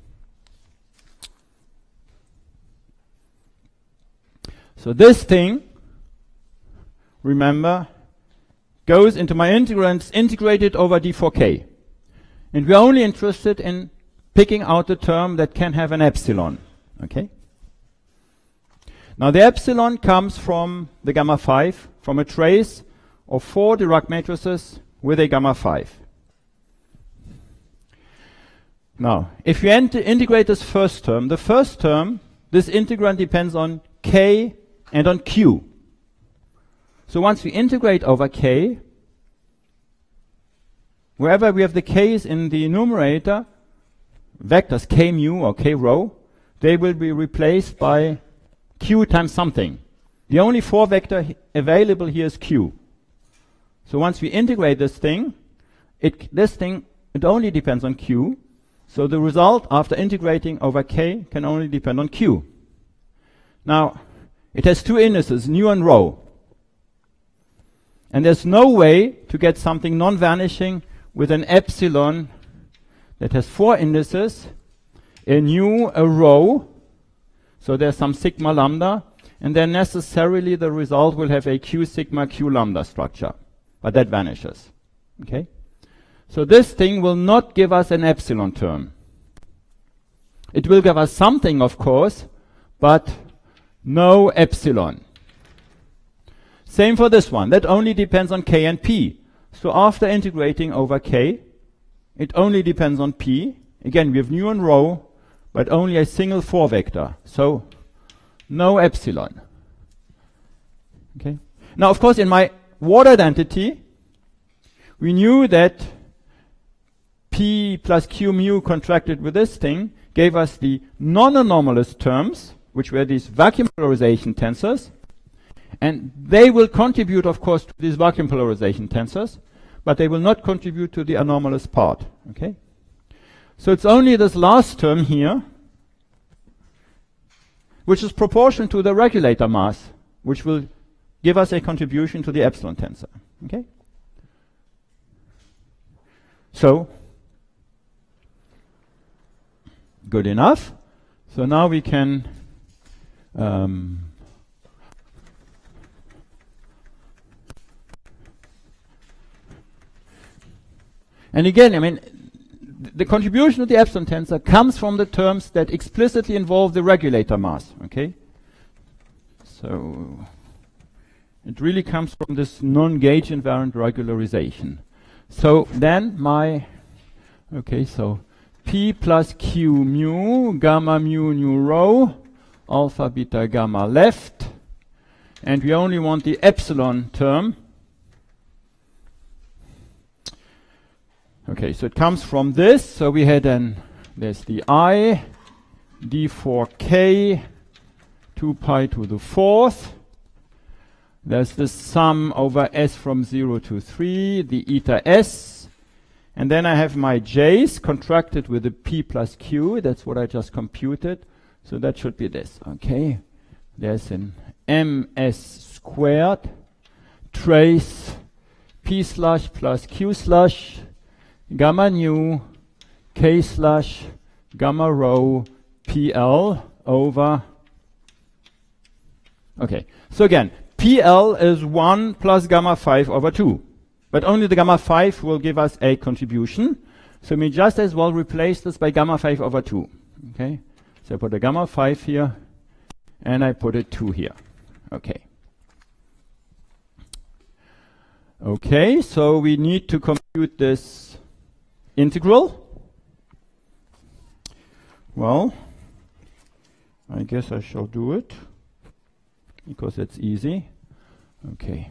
So this thing, remember, goes into my integrants integrated over d4k. And we're only interested in picking out the term that can have an epsilon. Okay? Now the epsilon comes from the gamma 5, from a trace of 4 Dirac matrices with a gamma 5. Now, if you integrate this first term, the first term, this integrand depends on k and on q. So once we integrate over k, wherever we have the k's in the numerator, vectors k mu or k rho, they will be replaced by q times something. The only 4 vector available here is q. So once we integrate this thing, it only depends on q. So the result after integrating over k can only depend on q. Now, it has 2 indices, nu and rho. And there's no way to get something non-vanishing with an epsilon that has 4 indices, a nu, a rho, so there's some sigma lambda, and then necessarily the result will have a q sigma q lambda structure, but that vanishes. Okay? So this thing will not give us an epsilon term. It will give us something, of course, but no epsilon. Same for this one. That only depends on k and p. So after integrating over k, it only depends on p. Again, we have nu and rho, but only a single 4 vector. So no epsilon. Okay. Now, of course, in my Ward identity, we knew that p plus q mu contracted with this thing gave us the non-anomalous terms, which were these vacuum polarization tensors. And they will contribute, of course, to these vacuum polarization tensors, but they will not contribute to the anomalous part. Okay? So it's only this last term here which is proportional to the regulator mass, which will give us a contribution to the epsilon tensor. Okay? So, good enough. So now we can and again, I mean, the contribution to the epsilon tensor comes from the terms that explicitly involve the regulator mass. Okay? So it really comes from this non-gauge invariant regularization. So then so P plus Q mu, gamma mu nu rho, alpha beta gamma left, and we only want the epsilon term. Okay, so it comes from this. So we had there's the I, d4k, 2 pi to the 4th. There's the sum over s from 0 to 3, the eta s. And then I have my j's contracted with the p plus q. That's what I just computed. So that should be this. Okay. There's an ms squared trace p slash plus q slash gamma nu k slash gamma rho pl over. Okay. So again, PL is 1 plus gamma 5 over 2. But only the gamma 5 will give us a contribution. So we just as well replace this by gamma 5 over 2. Okay? So I put a gamma 5 here, and I put a 2 here. Okay. Okay, so we need to compute this integral. Well, I guess I shall do it, because it's easy. Okay.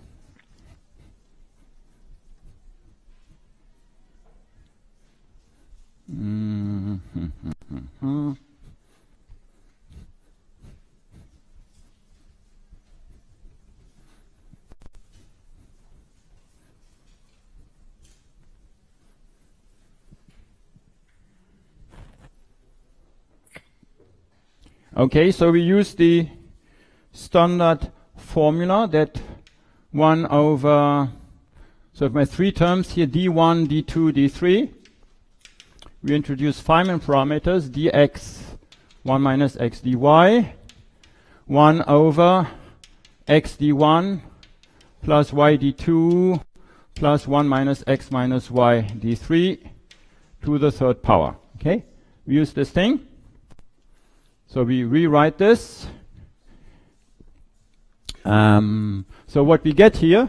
Okay, so we use the standard formula that 1 over, so if my 3 terms here, d1, d2, d3, we introduce Feynman parameters, dx 1 minus x dy, 1 over x d1 plus y d2 plus 1 minus x minus y d3 to the 3rd power. Okay, we use this thing. So we rewrite this. So what we get here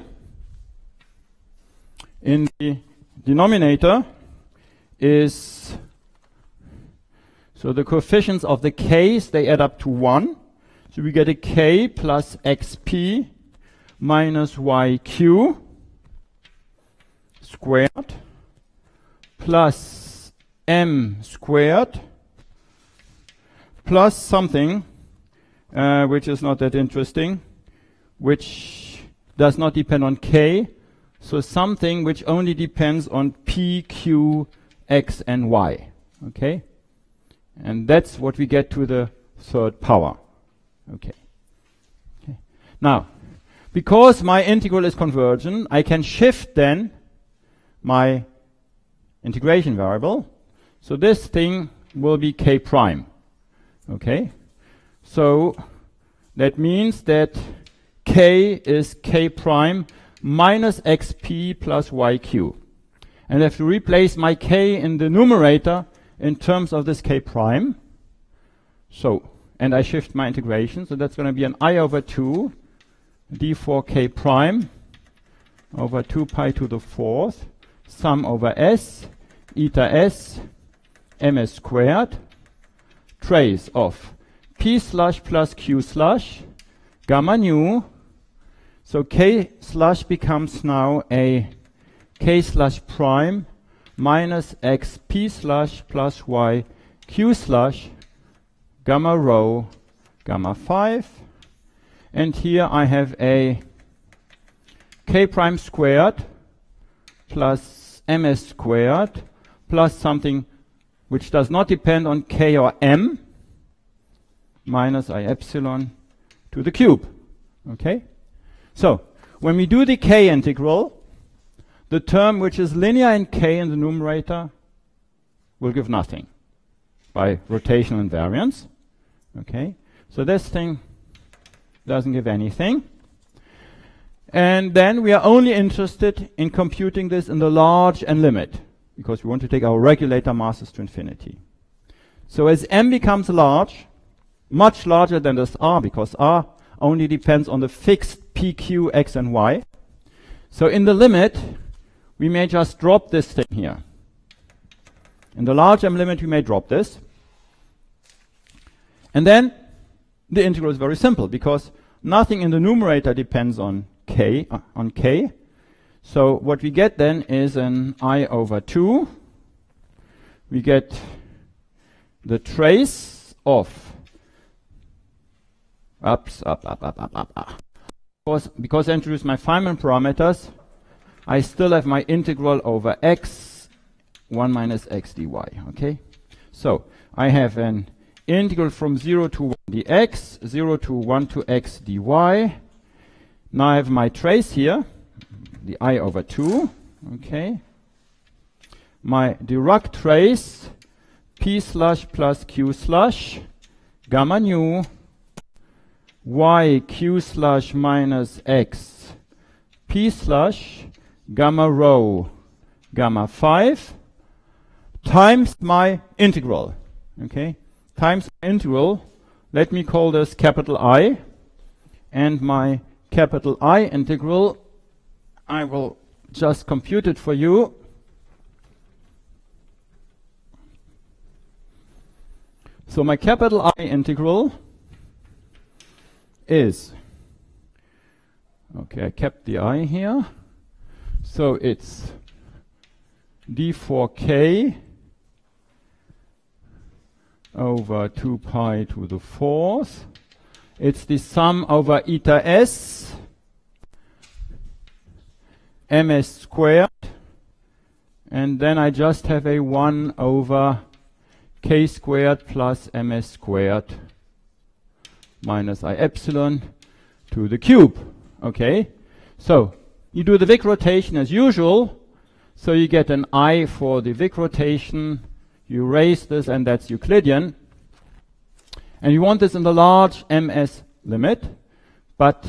in the denominator is, so the coefficients of the k's, they add up to 1. So we get a k plus xp minus yq squared plus m squared plus something which is not that interesting, which does not depend on k, so something which only depends on p, q, x, and y. Okay? And that's what we get to the 3rd power. Okay. Okay. Now, because my integral is convergent, I can shift then my integration variable. So this thing will be k prime. Okay? So that means that k is k prime minus xp plus yq. And I have to replace my k in the numerator in terms of this k prime. So, and I shift my integration, so that's going to be an I over 2 d4k prime over 2 pi to the 4th sum over s eta s ms squared trace of p slash plus q slash gamma nu. So k slash becomes now a k slash prime minus x p slash plus y q slash gamma rho gamma 5. And here I have a k prime squared plus ms squared plus something which does not depend on k or m, minus I epsilon to the cube. Okay? So, when we do the k integral, the term which is linear in k in the numerator will give nothing by rotational invariance. Okay? So this thing doesn't give anything. And then we are only interested in computing this in the large n limit, because we want to take our regulator masses to infinity. So as m becomes large, much larger than this r, because r only depends on the fixed p, q, x, and y. So in the limit, we may just drop this thing here. In the large m limit, we may drop this. And then the integral is very simple, because nothing in the numerator depends on k. So what we get then is an I over 2. We get the trace of because I introduced my Feynman parameters, I still have my integral over x 1 minus x dy. Okay, so I have an integral from 0 to 1 dx, 0 to 1 to x dy. Now I have my trace here, the I over 2. Okay, my Dirac trace p slash plus q slash gamma nu y q slash minus x p slash gamma rho gamma 5 times my integral. Okay, times my integral. Let me call this capital I, and my capital I integral, I will just compute it for you. So my capital I integral is, okay, I kept the I here, so it's d4k over 2 pi to the 4th. It's the sum over eta s ms squared, and then I just have a 1 over k squared plus ms squared minus I epsilon to the cube. Okay, so you do the Wick rotation as usual, so you get an I for the Wick rotation, you raise this, and that's Euclidean. And you want this in the large ms limit, but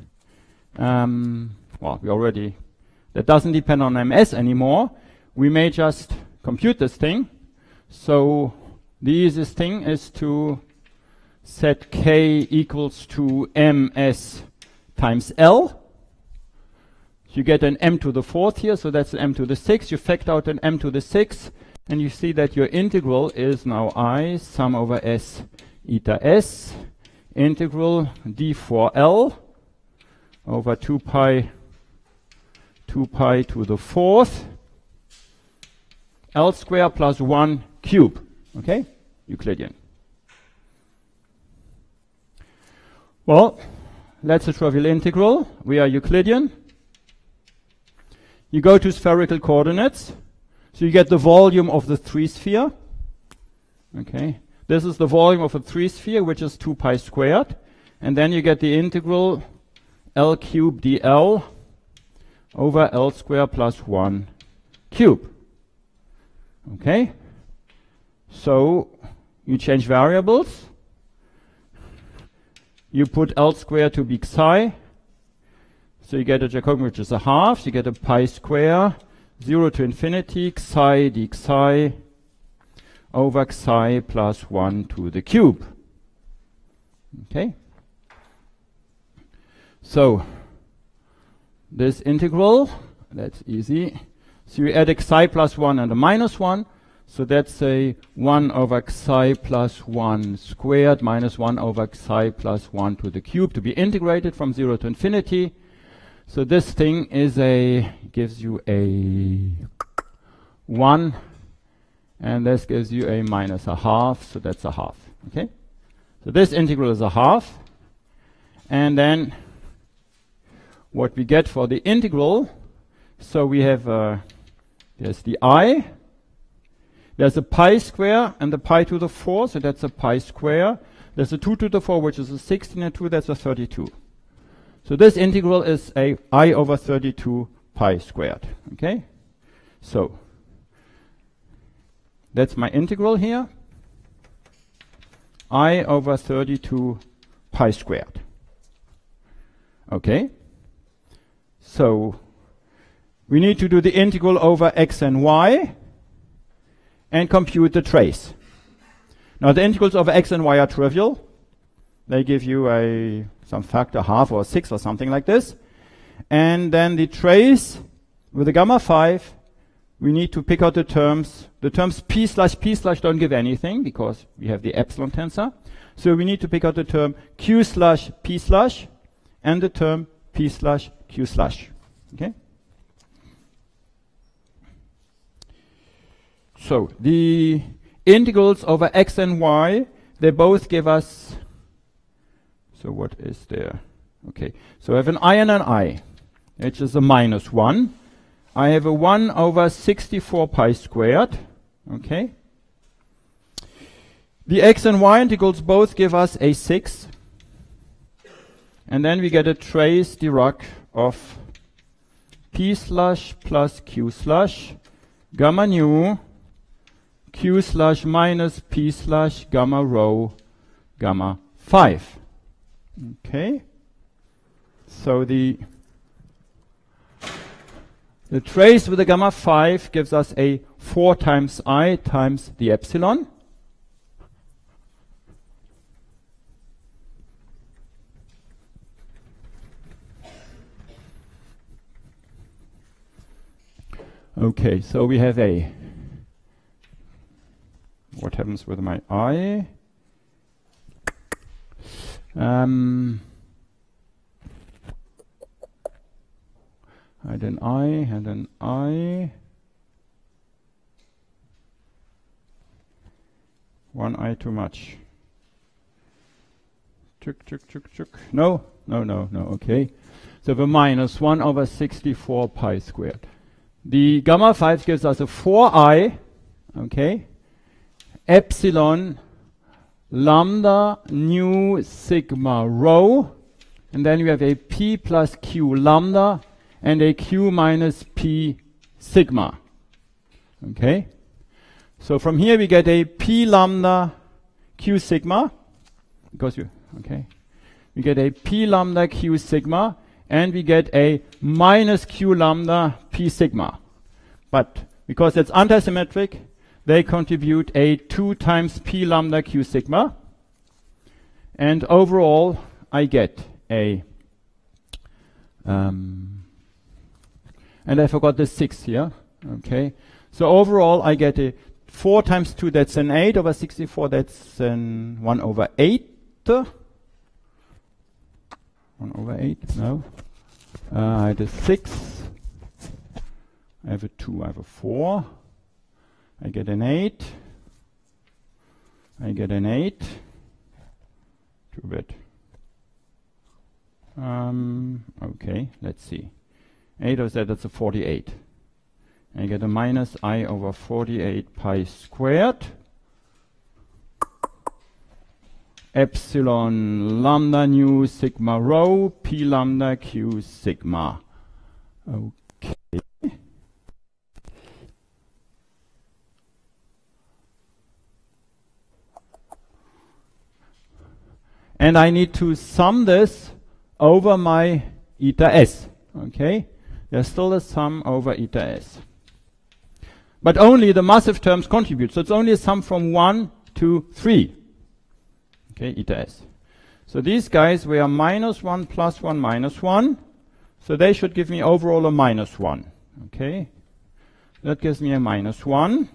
well, we already, that doesn't depend on ms anymore. We may just compute this thing. So the easiest thing is to set k equals to ms times L. You get an m to the 4th here, so that's an m to the 6th. You factor out an m to the 6th, and you see that your integral is now I sum over s eta s integral d4L over 2 pi to the 4th L square plus 1 cube. Okay, Euclidean. Well, that's a trivial integral. We are Euclidean. You go to spherical coordinates, so you get the volume of the 3-sphere. Okay, this is the volume of a 3-sphere, which is 2 pi squared, and then you get the integral L cubed dl over L square plus 1 cube. Okay, so you change variables. You put L square to be xi, so you get a Jacobian which is a half, you get a pi square, 0 to infinity, xi d xi over xi plus 1 to the cube. Okay, so this integral, that's easy. So you add a xi plus 1 and a minus 1. So that's a 1 over xi plus 1 squared minus 1 over xi plus 1 to the cube to be integrated from 0 to infinity. So this thing is gives you a 1, and this gives you a minus a half, so that's a half. Okay, so this integral is a half, and then what we get for the integral, so we have there's the I, there's a pi square and the pi to the 4, so that's a pi square. There's a 2 to the 4, which is a 16, and 2, that's a 32. So this integral is a I over 32 pi squared. Okay? So that's my integral here. I over 32 pi squared. Okay? So we need to do the integral over x and y and compute the trace. Now the integrals over x and y are trivial. They give you some factor half or 6 or something like this. And then the trace with the gamma 5, we need to pick out the terms. The terms p slash don't give anything because we have the epsilon tensor. So we need to pick out the term q slash p slash and the term p slash q slash. Okay? So the integrals over x and y, they both give us, so what is there? Okay, so I have an I and an I, which is a minus 1. I have a 1 over 64 pi squared. Okay. The x and y integrals both give us a 6. And then we get a trace Dirac of p slash plus q slash gamma nu q slash minus p slash gamma rho gamma 5. Okay. So the trace with the gamma 5 gives us a 4 times I times the epsilon. Okay, so we have a, what happens with my I? And an I, and an I. One I too much. Chuk. No, okay. So the minus 1 over 64 pi squared. The gamma 5 gives us a 4i, okay, epsilon lambda nu sigma rho, and then we have a p plus q lambda and a q minus p sigma. Okay? So from here we get a p lambda q sigma, because we get a p lambda q sigma, and we get a minus q lambda p sigma. But because it's antisymmetric, they contribute a 2 times p lambda q sigma. And overall, I get a, and I forgot the 6 here. Okay. So overall, I get a 4 times 2, that's an 8 over 64, that's an 1 over 8. 1 over 8, no. I had a 6. I have a 2, I have a 4. I get an 8. I get an 8. Too bad. Okay, let's see. 8 of that, that's a 48. I get a minus I over 48 pi squared. Epsilon lambda nu sigma rho p lambda q sigma. Okay. And I need to sum this over my eta s. Okay? There's still a sum over eta s. But only the massive terms contribute. So it's only a sum from 1 to 3. Okay, eta s. So these guys were minus 1 plus 1 minus 1. So they should give me overall a minus 1. Okay? That gives me a minus 1.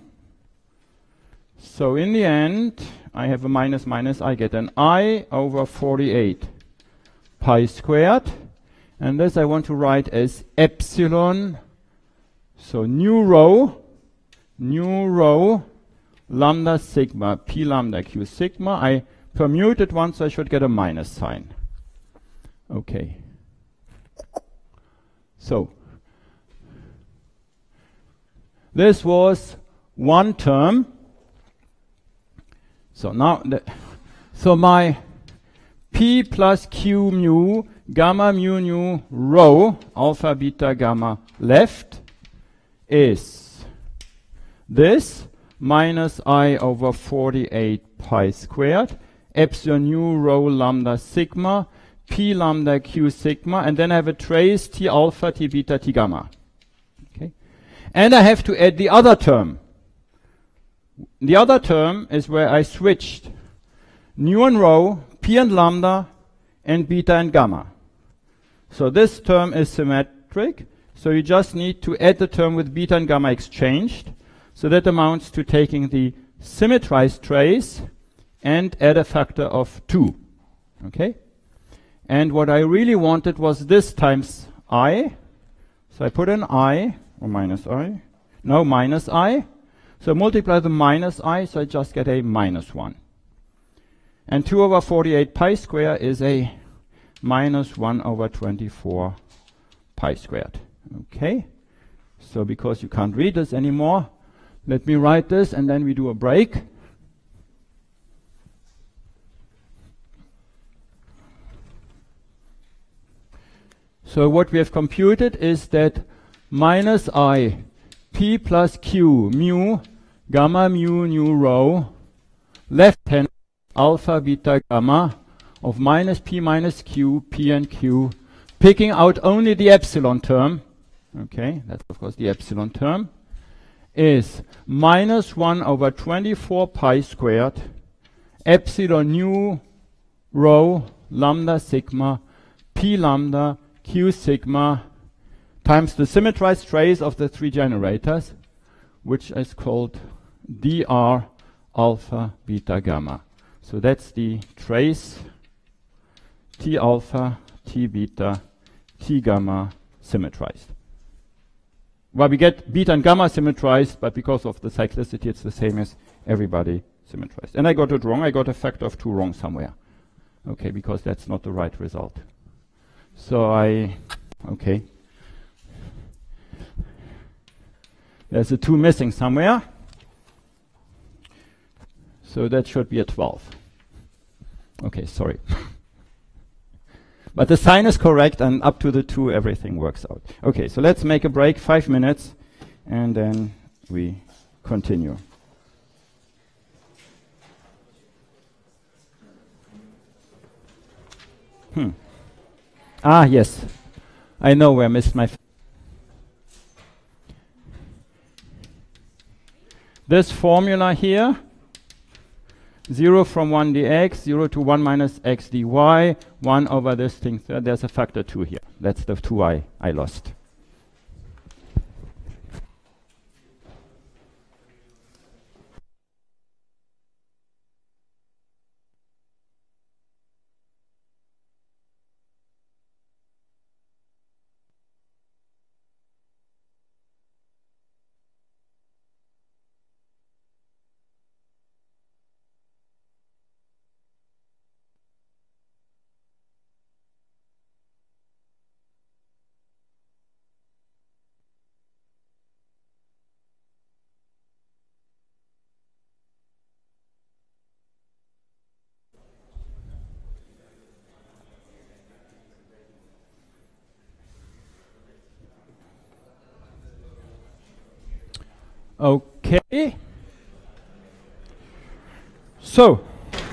So in the end, I have a minus minus. I get an I over 48 pi squared. And this I want to write as epsilon. So nu rho lambda sigma p lambda q sigma. I permute it once, I should get a minus sign. Okay. So this was one term. So now So my P plus Q mu gamma mu nu rho alpha beta gamma left is this minus I over 48 pi squared epsilon nu rho lambda sigma P lambda Q sigma, and then I have a trace T alpha, T beta, T gamma. Okay. And I have to add the other term. The other term is where I switched nu and rho, P and lambda, and beta and gamma. So this term is symmetric, so you just need to add the term with beta and gamma exchanged. So that amounts to taking the symmetrized trace and add a factor of 2. Okay? And what I really wanted was this times I. So I put an I, or minus I. No, minus I. So multiply the minus I, so I just get a minus 1. And 2 over 48 pi square is a minus 1 over 24 pi squared. Okay? So because you can't read this anymore, let me write this and then we do a break. So what we have computed is that minus I P plus Q mu gamma mu nu rho left hand alpha beta gamma of minus P minus Q, P and Q, picking out only the epsilon term, okay, that's of course the epsilon term, is minus 1 over 24 pi squared epsilon nu rho lambda sigma P lambda Q sigma times the symmetrized trace of the 3 generators, which is called dr alpha beta gamma. So that's the trace T alpha, T beta, T gamma symmetrized. Well, we get beta and gamma symmetrized, but because of the cyclicity, it's the same as everybody symmetrized. And I got it wrong. I got a factor of 2 wrong somewhere. Okay, because that's not the right result. So okay. There's a 2 missing somewhere. So that should be a 12. Okay, sorry. But the sign is correct, and up to the 2, everything works out. Okay, so let's make a break, 5 minutes, and then we continue. Ah, yes. I know where I missed my... This formula here, 0 from 1 dx, 0 to 1 minus x dy, 1 over this thing. So there's a factor 2 here. That's the 2 I lost. Okay. So,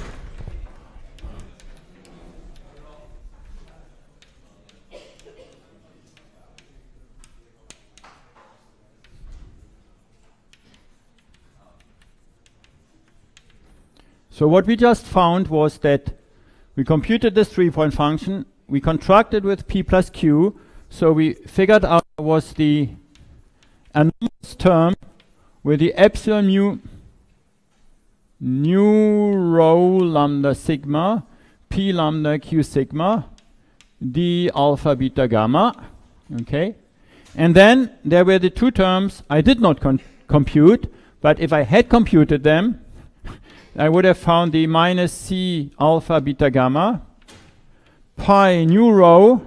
what we just found was that we computed this 3-point function, we contracted with P plus Q, so we figured out was the anomalous term with the epsilon mu nu rho lambda sigma P lambda Q sigma d alpha beta gamma, okay? And then there were the 2 terms I did not compute, but if I had computed them, I would have found the minus C alpha beta gamma pi nu rho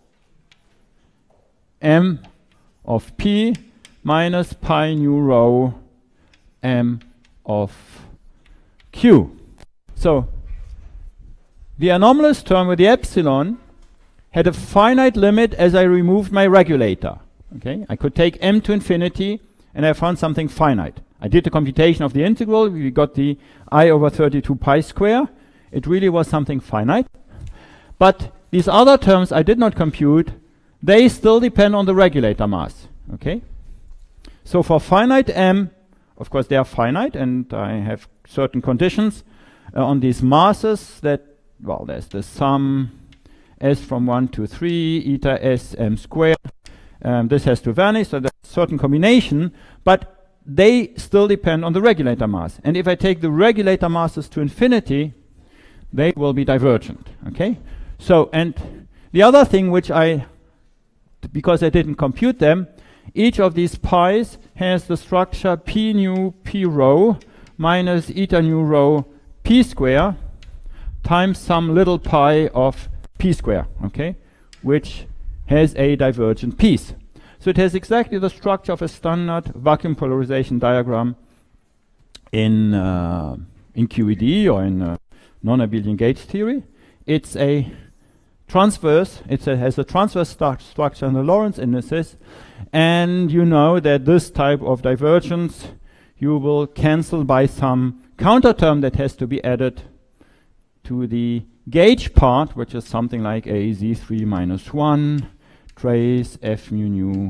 m of P minus pi nu rho m of Q. So the anomalous term with the epsilon had a finite limit as I removed my regulator. Okay, I could take m to infinity, and I found something finite. I did the computation of the integral. We got the I over 32 pi square. It really was something finite. But these other terms I did not compute. They still depend on the regulator mass. Okay. So for finite m, of course they are finite, and I have certain conditions on these masses that, well, there's the sum s from 1 to 3 eta s m squared. This has to vanish, so there's a certain combination, but they still depend on the regulator mass. And if I take the regulator masses to infinity, they will be divergent. Okay. So, and the other thing which because I didn't compute them, each of these pi's has the structure p nu p rho minus eta nu rho p square times some little pi of p square, okay, which has a divergent piece. So it has exactly the structure of a standard vacuum polarization diagram in QED or in non-abelian gauge theory. It's a transverse, has a transverse structure in the Lorentz indices, and you know that this type of divergence you will cancel by some counter term that has to be added to the gauge part, which is something like a z3 minus 1 trace f mu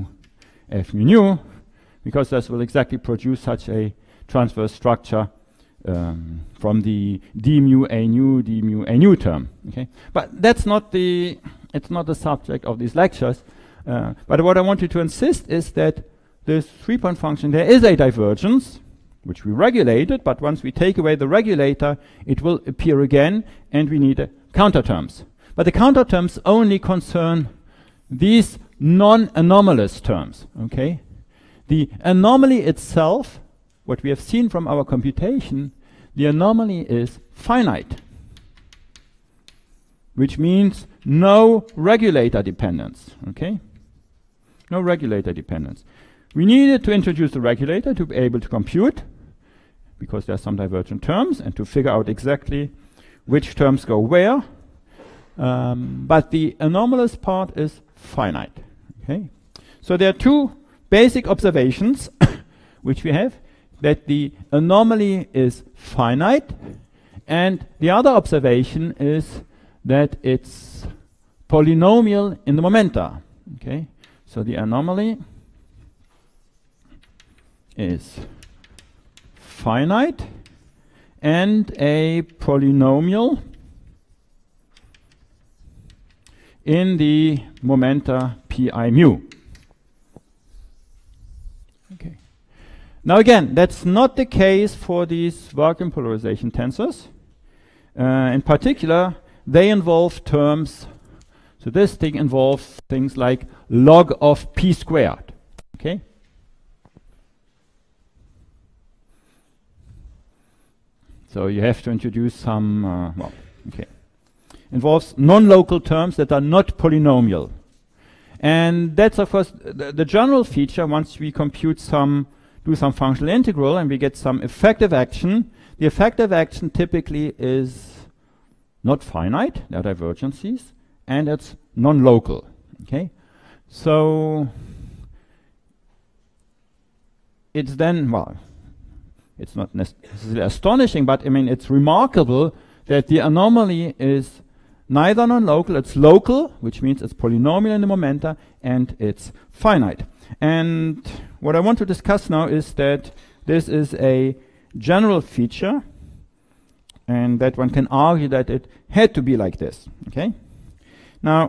nu, because this will exactly produce such a transverse structure from the d mu a nu term. Okay, but that's not the subject of these lectures. But what I want you to insist is that this 3-point function, there is a divergence which we regulated, but once we take away the regulator, it will appear again, and we need counter terms. But the counter terms only concern these non-anomalous terms. Okay, the anomaly itself, what we have seen from our computation, the anomaly is finite, which means no regulator dependence. Okay, no regulator dependence. We needed to introduce the regulator to be able to compute, because there are some divergent terms, and to figure out exactly which terms go where. But the anomalous part is finite. Okay, so there are two basic observations which we have, that the anomaly is finite, and the other observation is that it's polynomial in the momenta. Okay, so the anomaly is finite and a polynomial in the momenta pi mu. Okay. Now again, that's not the case for these vacuum polarization tensors. In particular, they involve terms. So this thing involves things like log of p squared. Okay. So you have to introduce some, well, okay. Involves non-local terms that are not polynomial. And that's, of course, the general feature. Once we compute do some functional integral, and we get some effective action, the effective action typically is not finite, there are divergences, and it's non-local. Okay? So it's then, well, it's not necessarily astonishing, but I mean, it's remarkable that the anomaly is neither non-local, it's local, which means it's polynomial in the momenta, and it's finite. And what I want to discuss now is that this is a general feature, and that one can argue that it had to be like this. Okay? Now,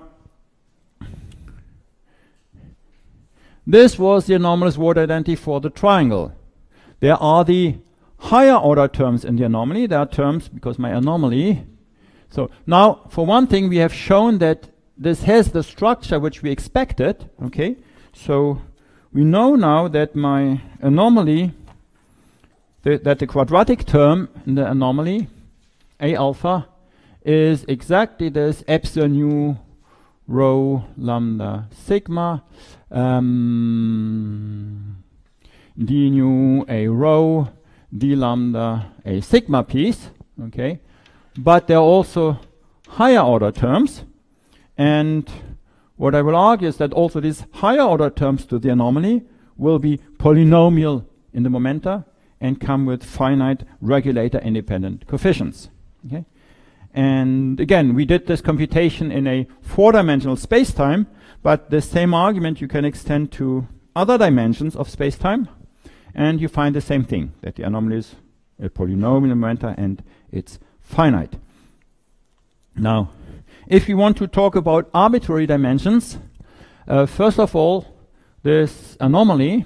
this was the anomalous word identity for the triangle. There are the higher order terms in the anomaly. There are terms, because my anomaly. So now, for one thing, we have shown that this has the structure which we expected. Okay, so we know now that my anomaly, that the quadratic term in the anomaly, A alpha, is exactly this epsilon nu rho lambda sigma d nu a rho d lambda a sigma piece. Okay, but there are also higher order terms. And what I will argue is that also these higher order terms to the anomaly will be polynomial in the momenta and come with finite regulator independent coefficients. Okay? And again, we did this computation in a 4-dimensional space-time, but the same argument you can extend to other dimensions of space-time, and you find the same thing, that the anomaly is a polynomial momenta and it's finite. Now, if we want to talk about arbitrary dimensions, first of all, this anomaly,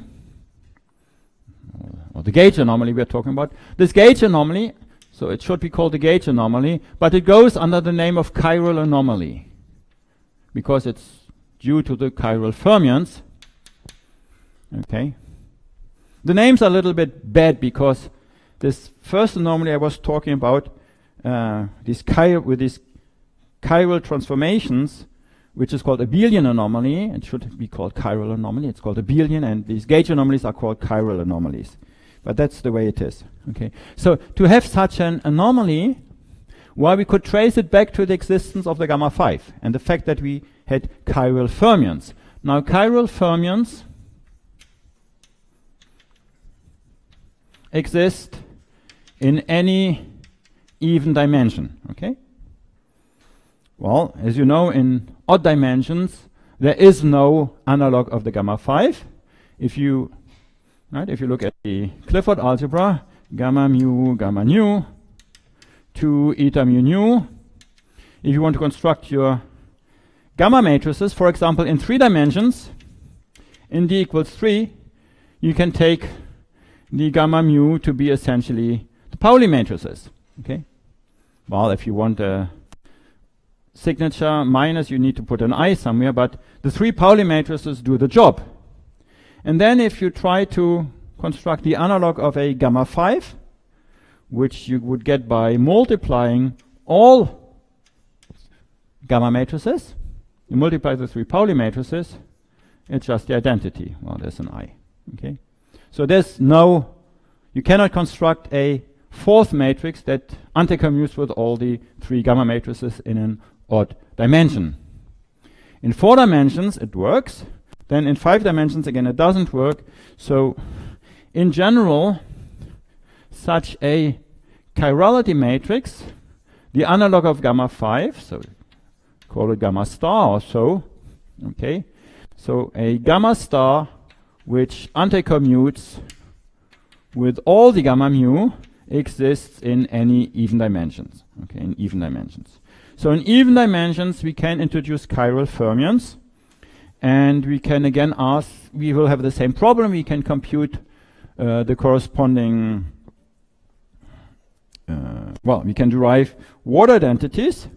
or the gauge anomaly we're talking about, this gauge anomaly, so it should be called the gauge anomaly, but it goes under the name of chiral anomaly because it's due to the chiral fermions. Okay. The names are a little bit bad because this first anomaly I was talking about, these chiral transformations, which is called abelian anomaly. It should be called chiral anomaly. It's called abelian, and these gauge anomalies are called chiral anomalies. But that's the way it is. Okay. So to have such an anomaly, well, we could trace it back to the existence of the gamma 5 and the fact that we had chiral fermions. Now, chiral fermions exist in any even dimension. Okay. Well, as you know, in odd dimensions, there is no analog of the gamma 5. If you look at the Clifford algebra, gamma mu, gamma nu, 2 eta mu nu, if you want to construct your gamma matrices, for example, in 3 dimensions, in d equals 3, you can take the gamma mu to be essentially the Pauli matrices. Okay? Well, if you want a signature minus, you need to put an I somewhere, but the 3 Pauli matrices do the job. And then if you try to construct the analog of a gamma 5, which you would get by multiplying all gamma matrices, you multiply the 3 Pauli matrices, it's just the identity. Well, there's an I. Okay? So there's no, you cannot construct a 4th matrix that anticommutes with all the 3 gamma matrices in an odd dimension. In 4 dimensions it works, then in 5 dimensions again it doesn't work. So in general, such a chirality matrix, the analog of gamma 5, so call it gamma star or so, okay? So a gamma star which anticommutes with all the gamma mu exists in any even dimensions, okay, in even dimensions. So in even dimensions we can introduce chiral fermions, and we can again ask, we will have the same problem, we can compute the corresponding, well, we can derive Ward identities,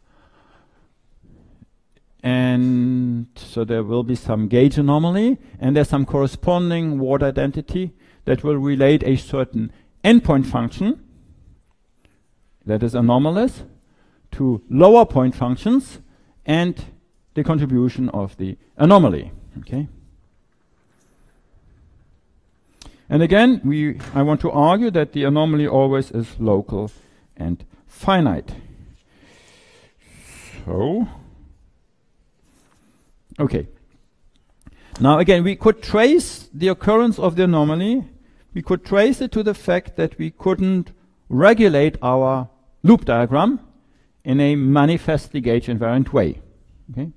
and so there will be some gauge anomaly, and there's some corresponding Ward identity that will relate a certain endpoint function that is anomalous to lower point functions and the contribution of the anomaly. Okay. And again, I want to argue that the anomaly always is local and finite. So, okay. Now again, we could trace the occurrence of the anomaly. We could trace it to the fact that we couldn't regulate our loop diagram in a manifestly gauge invariant way. Okay?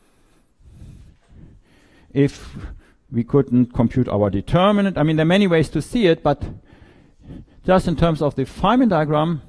If we couldn't compute our determinant, I mean, there are many ways to see it, but just in terms of the Feynman diagram,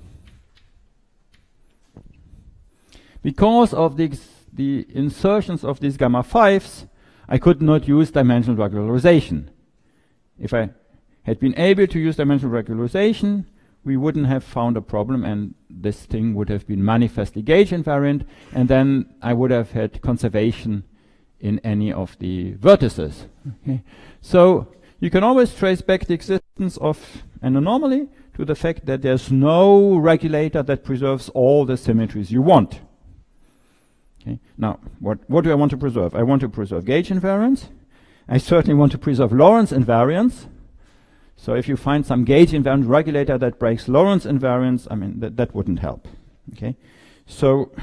because of the insertions of these gamma 5s, I could not use dimensional regularization. If I had been able to use dimensional regularization, we wouldn't have found a problem, and this thing would have been manifestly gauge invariant, and then I would have had conservation in any of the vertices. Okay. So you can always trace back the existence of an anomaly to the fact that there's no regulator that preserves all the symmetries you want. Okay. Now, what do I want to preserve? I want to preserve gauge invariance. I certainly want to preserve Lorentz invariance. So if you find some gauge invariant regulator that breaks Lorentz invariance, I mean, that wouldn't help. Okay. So,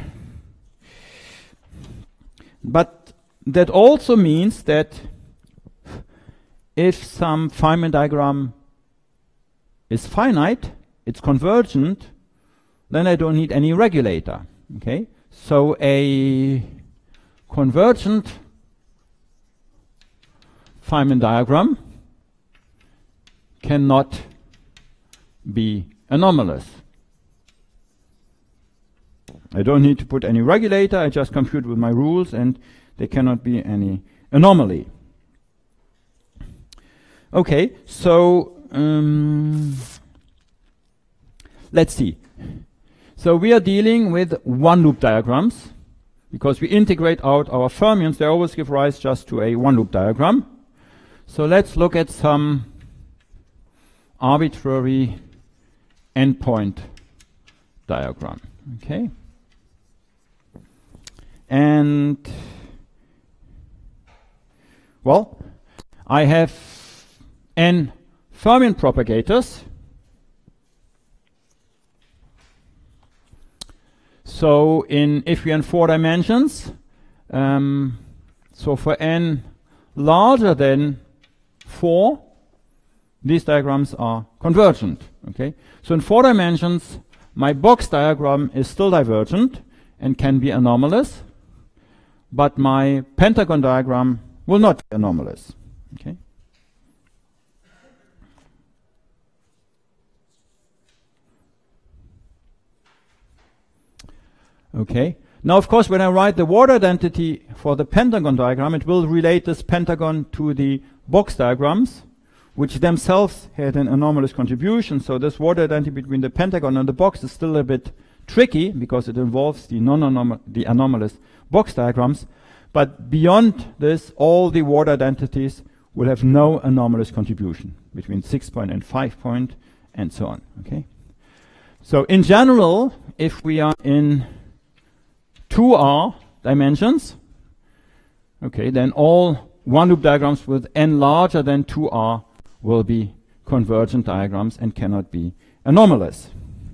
but that also means that if some Feynman diagram is finite, it's convergent, then I don't need any regulator. Okay? So a convergent Feynman diagram cannot be anomalous. I don't need to put any regulator, I just compute with my rules and there cannot be any anomaly. Okay, so let's see. So we are dealing with one loop diagrams because we integrate out our fermions, they always give rise just to a one loop diagram. So let's look at some arbitrary endpoint diagram. Okay? And well, I have n fermion propagators. So if we are in 4 dimensions, so for n larger than 4, these diagrams are convergent. Okay? So in 4 dimensions, my box diagram is still divergent and can be anomalous, but my pentagon diagram will not be anomalous. Okay? Okay. Now, of course, when I write the Ward identity for the pentagon diagram, it will relate this pentagon to the box diagrams, which themselves had an anomalous contribution. So this Ward identity between the pentagon and the box is still a bit tricky because it involves the anomalous box diagrams. But beyond this, all the Ward identities will have no anomalous contribution between 6 point and 5 point and so on. Okay. So in general, if we are in 2R dimensions, okay, then all one loop diagrams with n larger than 2R will be convergent diagrams and cannot be anomalous.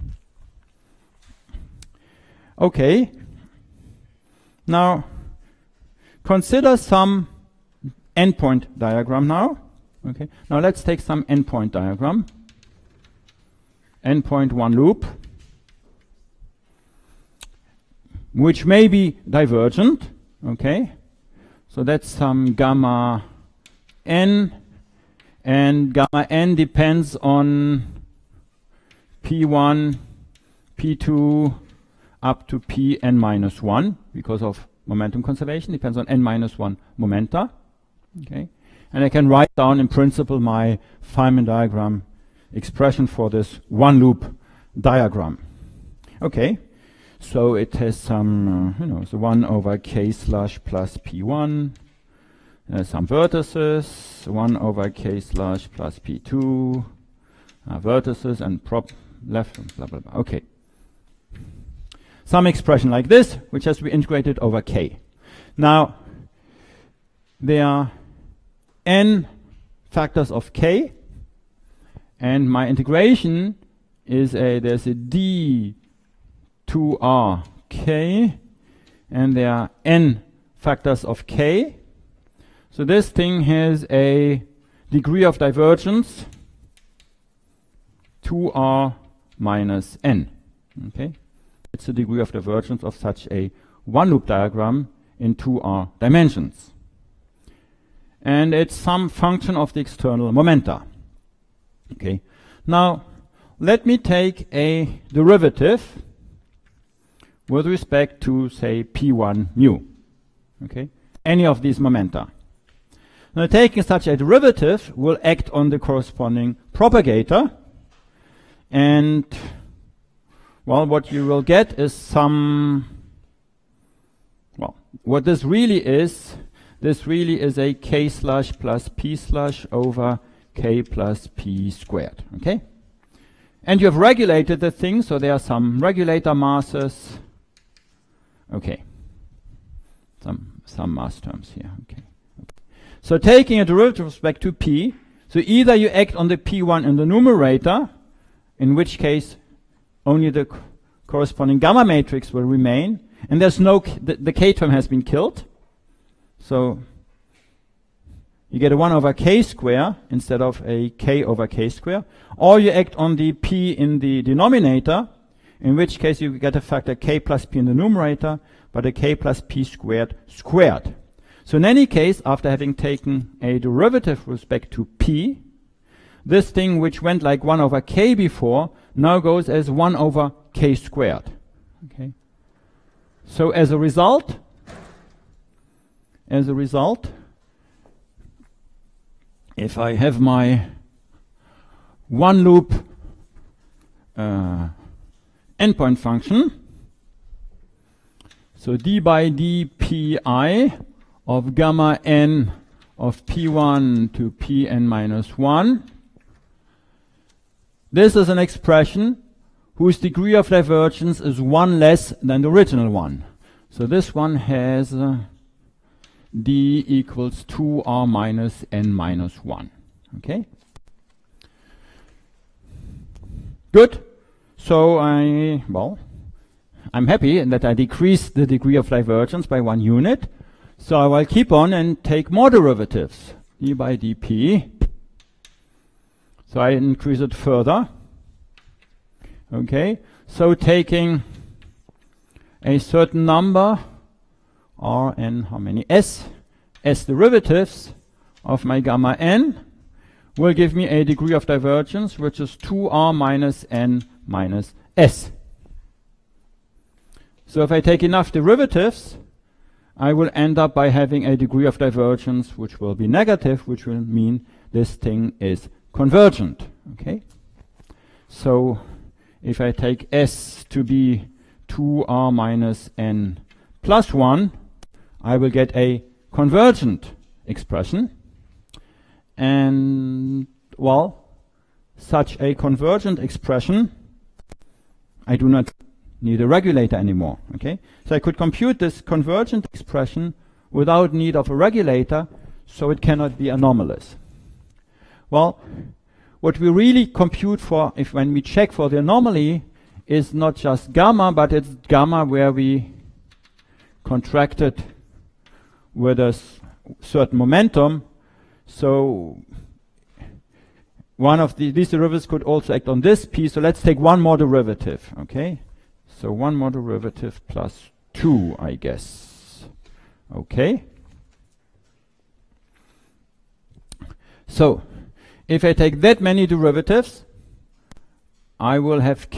Okay. Now, consider some endpoint diagram now. Okay. Now let's take some endpoint diagram. Endpoint one loop, which may be divergent. Okay. So that's some gamma n, and gamma n depends on p1, p2 up to pn minus 1 because of momentum conservation, depends on n minus 1 momenta. Okay. And I can write down in principle my Feynman diagram expression for this one loop diagram. Okay. So it has some, so 1 over k slash plus p1, some vertices, 1 over k slash plus p2, vertices and prop left, blah, blah, blah. Okay. Some expression like this, which has to be integrated over k. Now, there are n factors of k, and my integration is there's a d 2r k, and there are n factors of k. So this thing has a degree of divergence 2r minus n. Okay, it's the degree of divergence of such a one loop diagram in 2r dimensions, and it's some function of the external momenta. Okay, now let me take a derivative with respect to, say, p1 mu. Okay, any of these momenta. Now, taking such a derivative will act on the corresponding propagator, and well, what you will get is some. Well, what this really is a k slash plus p slash over k plus p squared. Okay, and you have regulated the thing, so there are some regulator masses. Okay, some mass terms here. Okay. So taking a derivative with respect to p, so either you act on the p1 in the numerator, in which case only the corresponding gamma matrix will remain, and there's no the k term has been killed. So you get a 1 over k square instead of a k over k square. Or you act on the p in the denominator, in which case you get a factor k plus p in the numerator, but a k plus p squared squared. So in any case, after having taken a derivative with respect to p, this thing which went like 1 over k before now goes as 1 over k squared. Okay. So as a result, if I have my one loop endpoint function, so d by dpi of gamma n of p1 to pn minus 1, this is an expression whose degree of divergence is 1 less than the original one. So this one has d equals 2r minus n minus 1. Okay? Good. So I'm happy that I decreased the degree of divergence by 1 unit. So I will keep on and take more derivatives. d by dp. So I increase it further. Okay? So taking a certain number, Rn, how many? S derivatives of my gamma n will give me a degree of divergence which is 2r minus n minus s. So if I take enough derivatives, I will end up by having a degree of divergence which will be negative, which will mean this thing is convergent. Okay? So if I take s to be 2r minus n plus 1, I will get a convergent expression. And, well, such a convergent expression, I do not need a regulator anymore. Okay? So I could compute this convergent expression without need of a regulator, so it cannot be anomalous. Well, what we really compute for, when we check for the anomaly, is not just gamma, but it's gamma where we contracted with a certain momentum. So one of these derivatives could also act on this p. So let's take one more derivative. Okay, so one more derivative plus 2, I guess. Okay. So if I take that many derivatives, I will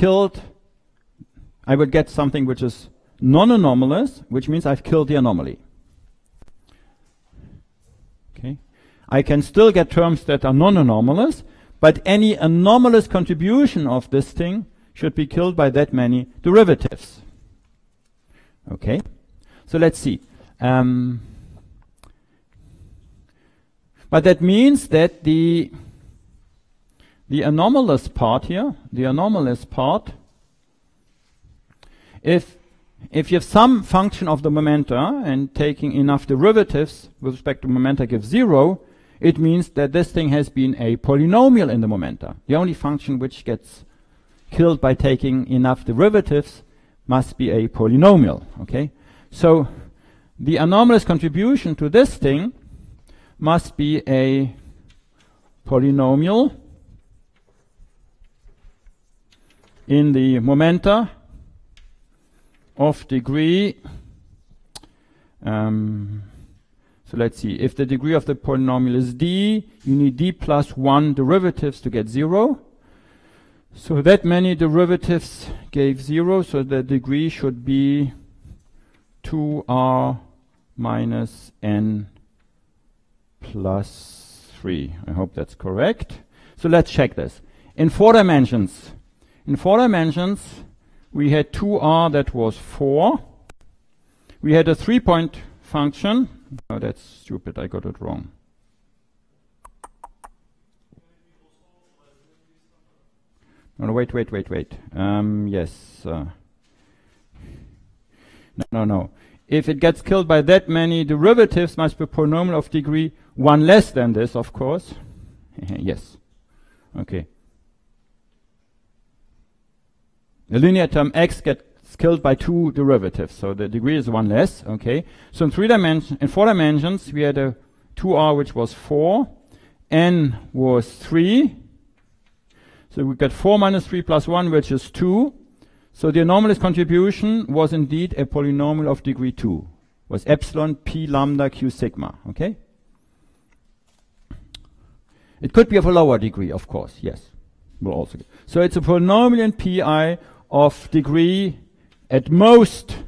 get something which is non-anomalous, which means I've killed the anomaly. Okay. I can still get terms that are non-anomalous, but any anomalous contribution of this thing should be killed by that many derivatives. Okay. So let's see. But that means that the anomalous part here, if you have some function of the momenta and taking enough derivatives with respect to momenta gives 0, it means that this thing has been a polynomial in the momenta. The only function which gets killed by taking enough derivatives must be a polynomial. Okay? So the anomalous contribution to this thing must be a polynomial in the momenta of degree, so let's see, if the degree of the polynomial is d, you need d plus 1 derivatives to get 0. So that many derivatives gave 0, so the degree should be 2r minus n plus 3. I hope that's correct. So let's check this. In 4 dimensions, we had 2r that was 4. We had a 3-point function. Oh, that's stupid. I got it wrong. No, wait. Yes. No. If it gets killed by that many derivatives, must be a polynomial of degree 1 less than this, of course. Yes. Okay. the linear term x gets killed by 2 derivatives, so the degree is 1 less, okay? So in 4 dimensions, we had a 2r which was 4, n was 3, so we got 4 minus 3 plus 1, which is 2. So the anomalous contribution was indeed a polynomial of degree 2, was epsilon p lambda q sigma, okay? It could be of a lower degree, of course, yes. Will also get. So it's a polynomial in pi of degree at most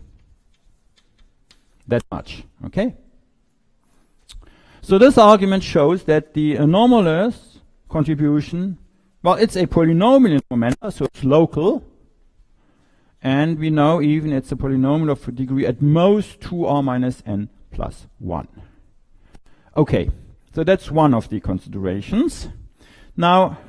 that much, okay? So this argument shows that the anomalous contribution, well, it's a polynomial in momenta, so it's local, and we know even it's a polynomial of a degree at most 2r minus n plus 1. Okay, so that's one of the considerations. Now,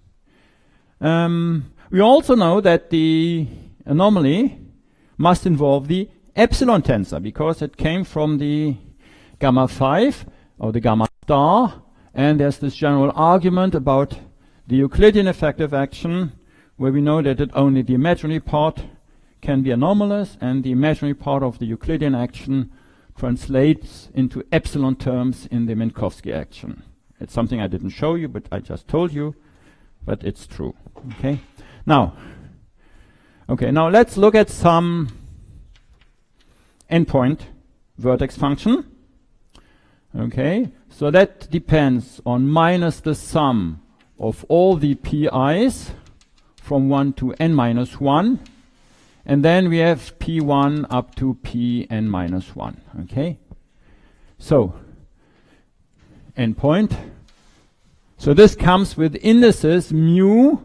we also know that the anomaly must involve the epsilon tensor, because it came from the gamma 5 or the gamma star, and there's this general argument about the Euclidean effective action, where we know that only the imaginary part can be anomalous, and the imaginary part of the Euclidean action translates into epsilon terms in the Minkowski action. It's something I didn't show you, but I just told you, but it's true. Okay. Now let's look at some endpoint vertex function. Okay, so that depends on minus the sum of all the pi's from 1 to n minus 1, and then we have p1 up to pn minus 1. Okay, so endpoint. So this comes with indices mu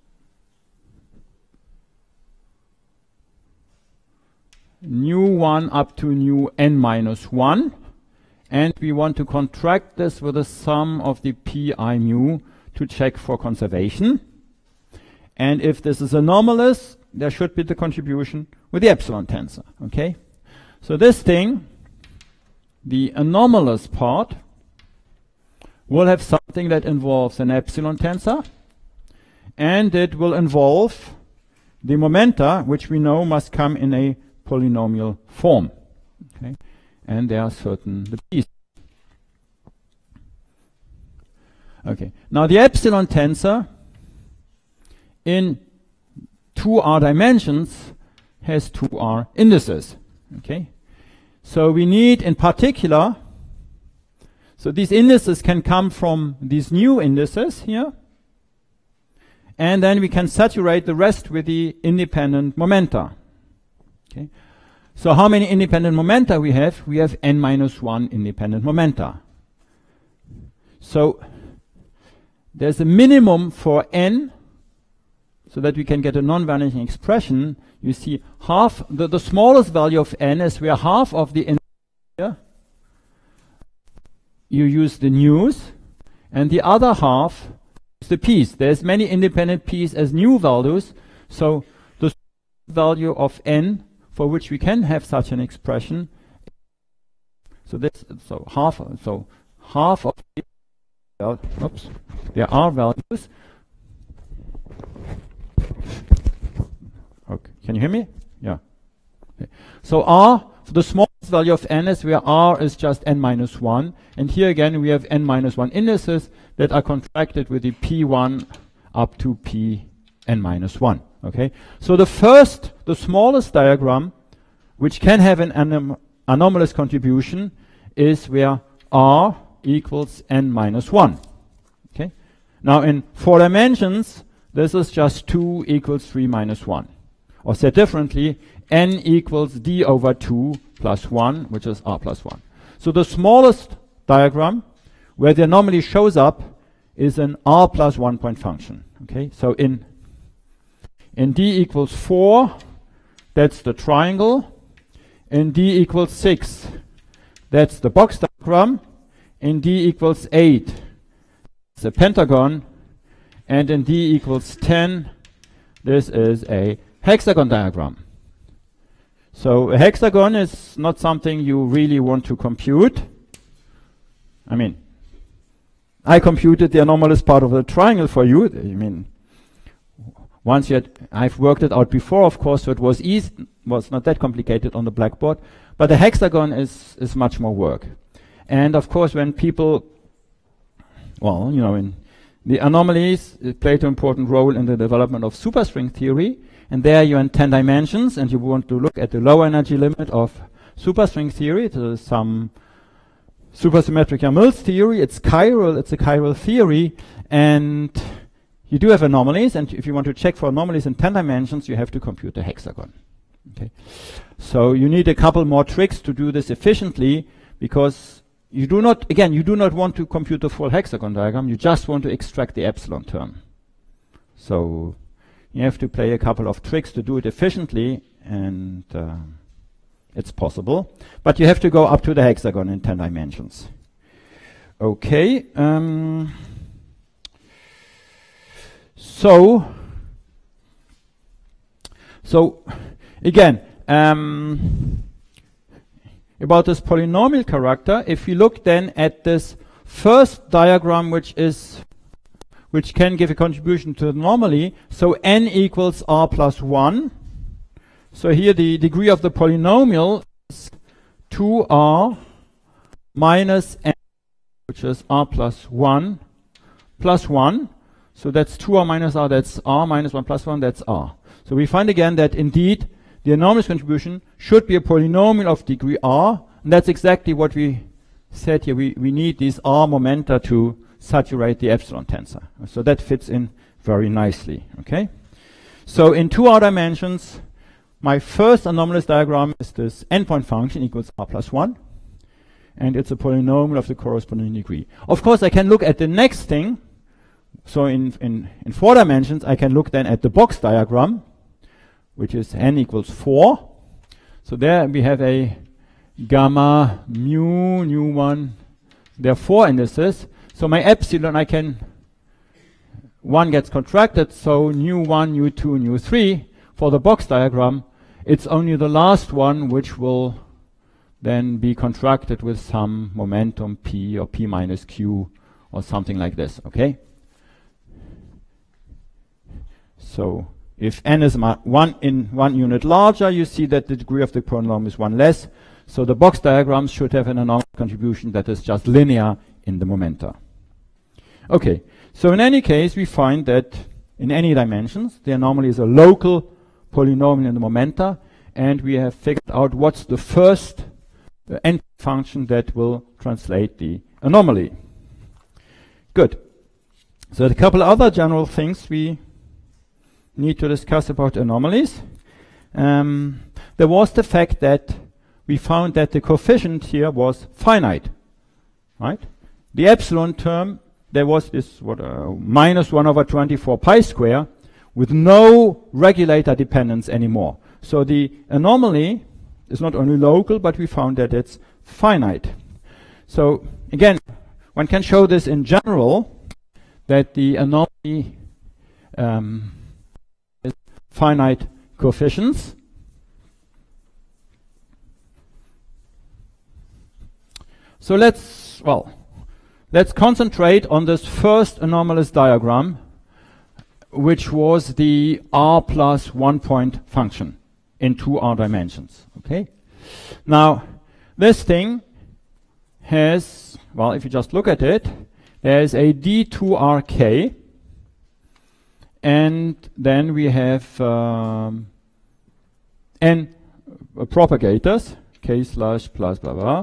nu1 up to nu n minus 1, and we want to contract this with the sum of the pi mu to check for conservation. And if this is anomalous, there should be the contribution with the epsilon tensor. Okay, so this thing, the anomalous part, will have something that involves an epsilon tensor, and it will involve the momenta, which we know must come in a polynomial form. Okay, and there are certain pieces. Okay, now the epsilon tensor in 2r dimensions has 2r indices. Okay, so we need in particular, so these indices can come from these new indices here, and then we can saturate the rest with the independent momenta. Okay, so how many independent momenta we have? We have n minus 1 independent momenta. So there's a minimum for n, so that we can get a non-vanishing expression. You see, half the smallest value of n is where half of the here you use the news, and the other half is the p's. There's many independent p's as new values, so the value of n for which we can have such an expression. So this, so half of the, oops, there are values. Okay, can you hear me? Yeah. Okay. So r, for the smallest value of n is where r is just n minus 1, and here again we have n minus 1 indices that are contracted with the p1 up to pn minus 1. Okay, so the smallest diagram which can have an anomalous contribution is where r equals n minus 1. Okay, now in 4 dimensions this is just 2 equals 3 minus 1. Or said differently, n equals d over 2 plus 1, which is r plus 1. So the smallest diagram where the anomaly shows up is an r plus 1 point function. Okay, so in d equals 4, that's the triangle. In d equals 6, that's the box diagram. In d equals 8, it's a pentagon. And in d equals 10, this is a hexagon diagram. So a hexagon is not something you really want to compute. I mean, I computed the anomalous part of the triangle for you. I mean, once you had, I've worked it out before, of course, so it was not that complicated on the blackboard, but the hexagon is much more work. And of course, when people, well, you know, in the anomalies, it played an important role in the development of superstring theory, and there you're in 10 dimensions, and you want to look at the low energy limit of superstring theory. There's some supersymmetric Yang-Mills theory. It's a chiral theory, and you do have anomalies, and if you want to check for anomalies in 10 dimensions, you have to compute the hexagon. Okay, so you need a couple more tricks to do this efficiently, because you do not want to compute the full hexagon diagram, you just want to extract the epsilon term. So you have to play a couple of tricks to do it efficiently, and it's possible, but you have to go up to the hexagon in 10 dimensions. Okay, so again, about this polynomial character, if you look then at this first diagram, which can give a contribution to the anomaly, so n equals r plus 1. So here the degree of the polynomial is 2r minus n, which is r plus 1 plus 1. So that's 2r minus r, that's r minus 1 plus 1, that's r. So we find again that indeed the anomalous contribution should be a polynomial of degree r, and that's exactly what we said here. We need these r momenta to saturate the epsilon tensor. So that fits in very nicely, okay? So in 2r dimensions, my first anomalous diagram is this endpoint function equals r plus 1, and it's a polynomial of the corresponding degree. Of course, I can look at the next thing. So in 4 dimensions, I can look then at the box diagram, which is n equals 4. So there we have a gamma mu nu 1. There are 4 indices. So my epsilon, 1 gets contracted, so nu 1, nu 2, nu 3. For the box diagram, it's only the last one which will then be contracted with some momentum p or p minus q or something like this, okay? So if n is 1 unit larger, you see that the degree of the polynomial is 1 less. So the box diagrams should have an anomalous contribution that is just linear in the momenta. Okay, so in any case, we find that in any dimensions, the anomaly is a local polynomial in the momenta, and we have figured out what's the first end function that will translate the anomaly. Good. So a couple other general things we need to discuss about anomalies. There was the fact that we found that the coefficient here was finite, right? The epsilon term, there was this minus 1 over 24 pi square with no regulator dependence anymore. So the anomaly is not only local, but we found that it's finite. So again, one can show this in general, that the anomaly is finite coefficients. So let's concentrate on this first anomalous diagram, which was the r plus 1 point function in 2r dimensions. Okay. Now, this thing has, well, if you just look at it, there's a d2rk, and then we have n propagators, k slash plus blah blah,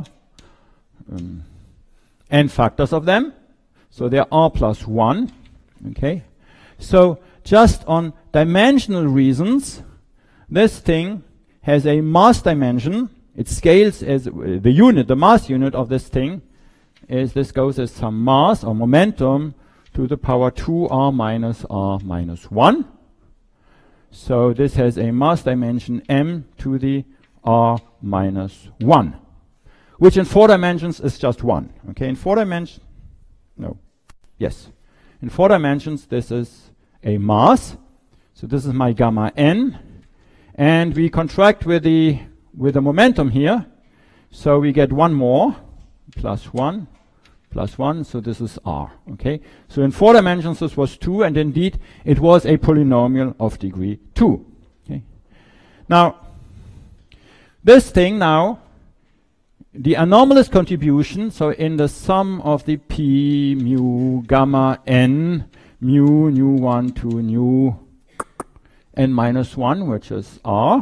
n factors of them. So they're r plus 1. Okay. So just on dimensional reasons, this thing has a mass dimension. It scales as the unit, the mass unit of this thing is, this goes as some mass or momentum to the power 2r minus r minus 1. So this has a mass dimension m to the r minus 1, which in 4 dimensions is just 1. Okay, in 4 dimensions, no, yes. In 4 dimensions, this is a mass. So this is my gamma n. And we contract with the momentum here. So we get one more, plus 1, plus 1, so this is r. Okay, so in 4 dimensions this was 2, and indeed it was a polynomial of degree 2. Okay, now this thing now, the anomalous contribution, so in the sum of the p mu gamma n mu nu 1 to nu n minus 1, which is r.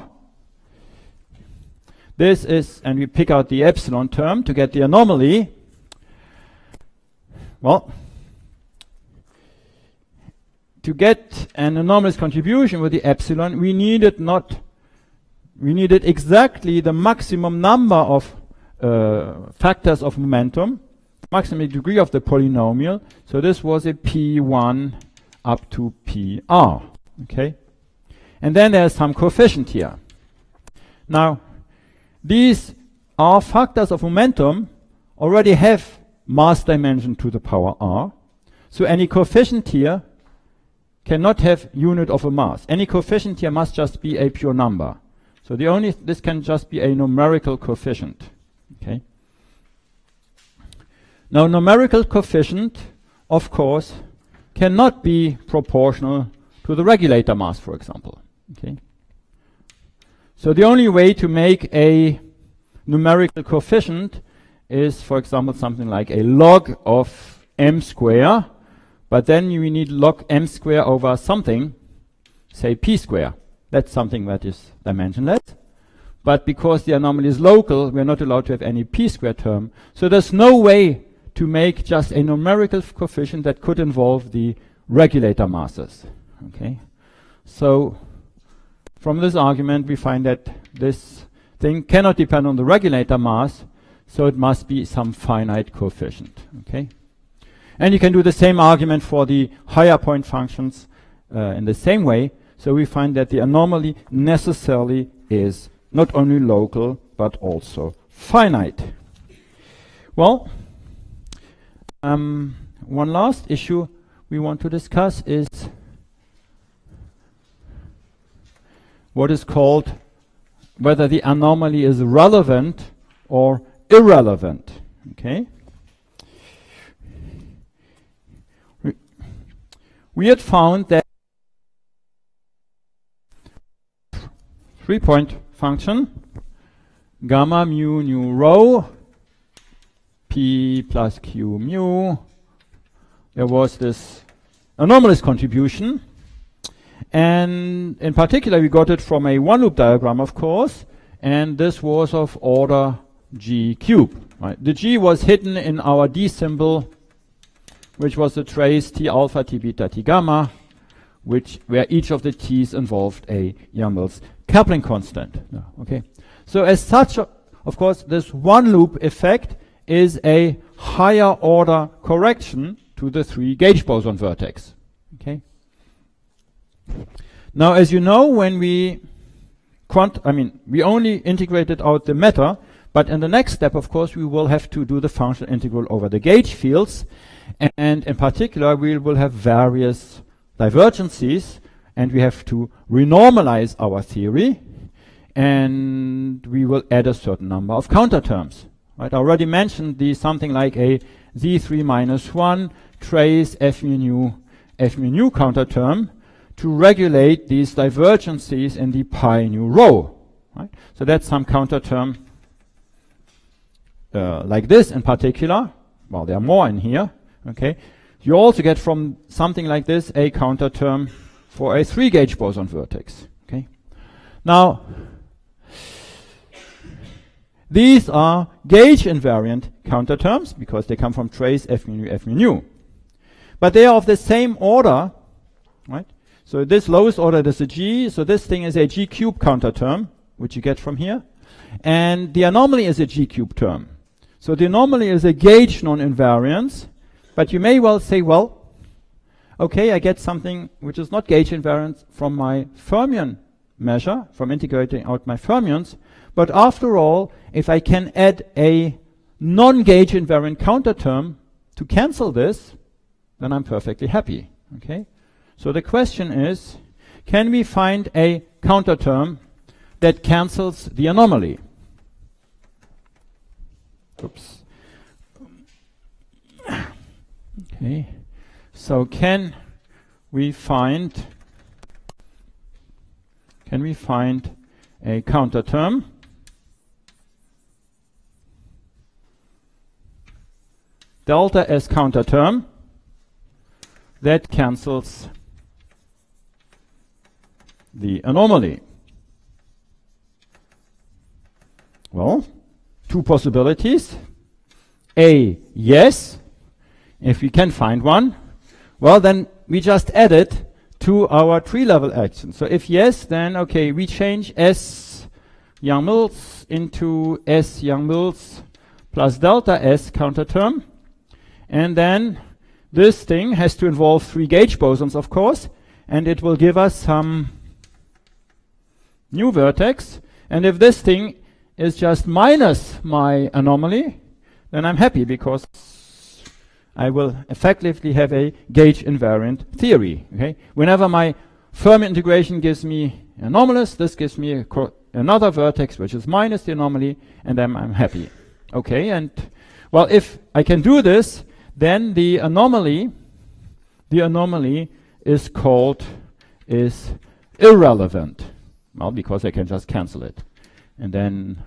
This is, and we pick out the epsilon term to get the anomaly. Well, to get an anomalous contribution with the epsilon, we needed exactly the maximum number of factors of momentum, maximum degree of the polynomial. So this was a p1 up to pr. Okay, and then there's some coefficient here. Now, these r factors of momentum already have mass dimension to the power r. So any coefficient here cannot have unit of a mass. Any coefficient here must just be a pure number. So this can just be a numerical coefficient. Okay. Now, numerical coefficient, of course, cannot be proportional to the regulator mass, for example. Okay. So the only way to make a numerical coefficient is, for example, something like a log of m square, but then you need log m square over something, say p square. That's something that is dimensionless. But because the anomaly is local, we are not allowed to have any p square term. So there's no way to make just a numerical coefficient that could involve the regulator masses. Okay. So from this argument, we find that this thing cannot depend on the regulator mass, so it must be some finite coefficient. Okay. And you can do the same argument for the higher point functions in the same way. So we find that the anomaly necessarily is not only local, but also finite. Well, one last issue we want to discuss is what is called whether the anomaly is relevant or irrelevant. Okay. We had found that 3-point function gamma mu nu rho p plus q mu, there was this anomalous contribution, and in particular we got it from a one-loop diagram, of course, and this was of order g cube. Right? The g was hidden in our d symbol, which was the trace t alpha, t beta, t gamma, where each of the t's involved a Yang-Mills coupling constant. Okay, so as such, of course, this one loop effect is a higher order correction to the 3 gauge boson vertex. Okay. Now, as you know, when we we only integrated out the matter, but in the next step, of course, we will have to do the functional integral over the gauge fields, and in particular, we will have various divergences, and we have to renormalize our theory, and we will add a certain number of counter terms. Right? I already mentioned something like a z3 minus 1 trace f mu nu counter term to regulate these divergences in the pi nu rho. Right? So that's some counter term like this in particular. Well, there are more in here. Okay. You also get from something like this a counter term for a 3 gauge boson vertex. Okay. Now, these are gauge invariant counter terms because they come from trace f mu nu. But they are of the same order, right? So this lowest order is a g, so this thing is a g cube counter term, which you get from here. And the anomaly is a g cube term. So the anomaly is a gauge non-invariance, but you may well say, well, okay, I get something which is not gauge invariant from my fermion measure, from integrating out my fermions, but after all, if I can add a non-gauge invariant counter term to cancel this, then I'm perfectly happy. Okay? So the question is, can we find a counter term that cancels the anomaly? Oops. Okay, so can we find a counter term delta S counter term that cancels the anomaly? Well, two possibilities. A, yes. If we can find one, well, then we just add it to our tree-level action. So if yes, then okay, we change S Young-Mills into S Young-Mills plus delta S counter term. And then this thing has to involve 3 gauge bosons, of course, and it will give us some new vertex. And if this thing is just minus my anomaly, then I'm happy because I will effectively have a gauge invariant theory. Okay? Whenever my Fermi integration gives me anomalous, this gives me another vertex which is minus the anomaly, and then I'm happy. Okay, and well, if I can do this, then the anomaly is irrelevant. Well, because I can just cancel it. And then,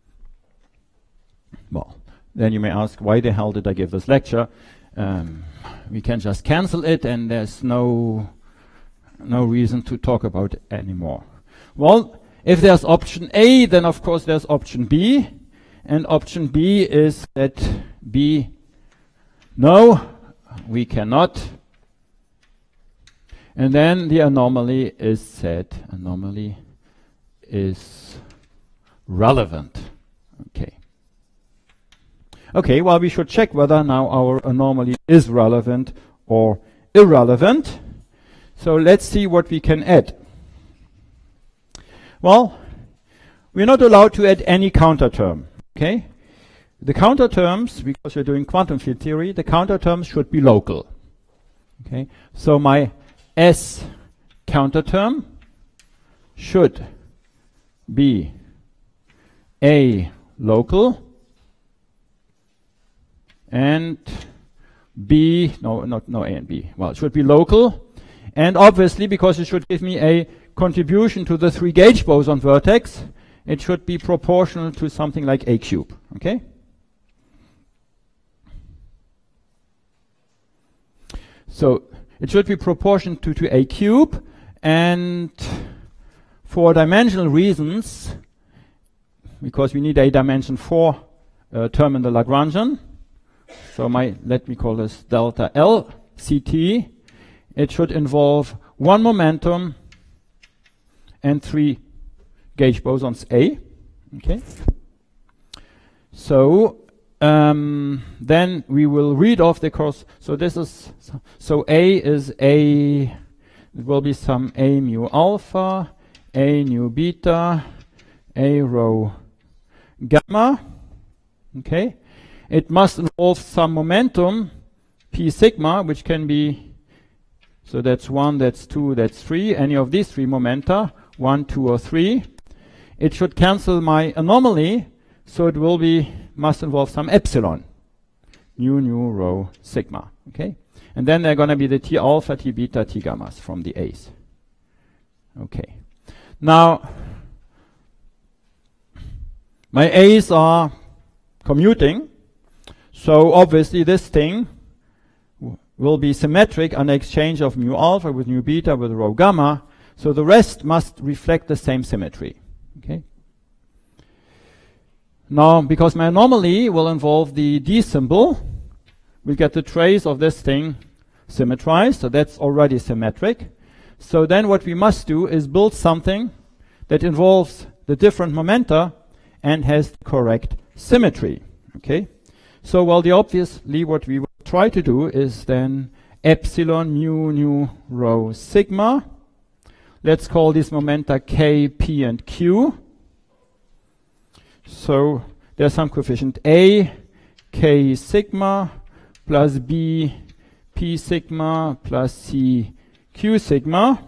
well, then you may ask, why the hell did I give this lecture? We can just cancel it, and there's no reason to talk about it anymore. Well, if there's option A, then of course there's option B, and option B is that B, no, we cannot. And then the anomaly is said, anomaly is relevant. Okay. Okay, well, we should check whether now our anomaly is relevant or irrelevant. So let's see what we can add. Well, we're not allowed to add any counter term. Okay? The counter terms, because we're doing quantum field theory, the counter terms should be local. Okay? So my S counter term should be A local and B, no A and B. Well, it should be local, and obviously because it should give me a contribution to the 3 gauge boson vertex, it should be proportional to something like A cube. Okay? So it should be proportional to A cube, and for dimensional reasons, because we need a dimension 4 term in the Lagrangian, so let me call this delta L CT, it should involve 1 momentum and 3 gauge bosons A. Okay. So then we will read off the course. So this is, so A is A, it will be some A mu alpha, A nu beta, A rho gamma. Okay. It must involve some momentum, P sigma, which can be, so that's 1, that's 2, that's 3, any of these 3 momenta, 1, 2, or 3. It should cancel my anomaly, so it will be, must involve some epsilon, nu, rho, sigma. Okay? And then they're going to be the T alpha, T beta, T gammas from the A's. Okay. Now, my A's are commuting. So obviously this thing will be symmetric on the exchange of mu alpha with mu beta with rho gamma. So the rest must reflect the same symmetry. Okay. Now, because my anomaly will involve the D symbol, we get the trace of this thing symmetrized. So that's already symmetric. So then what we must do is build something that involves the different momenta and has the correct symmetry. Okay. So, well, obviously what we will try to do is then epsilon mu nu rho sigma. Let's call these momenta K, P, and Q. So there's some coefficient A, K sigma, plus B, P sigma, plus C, Q sigma.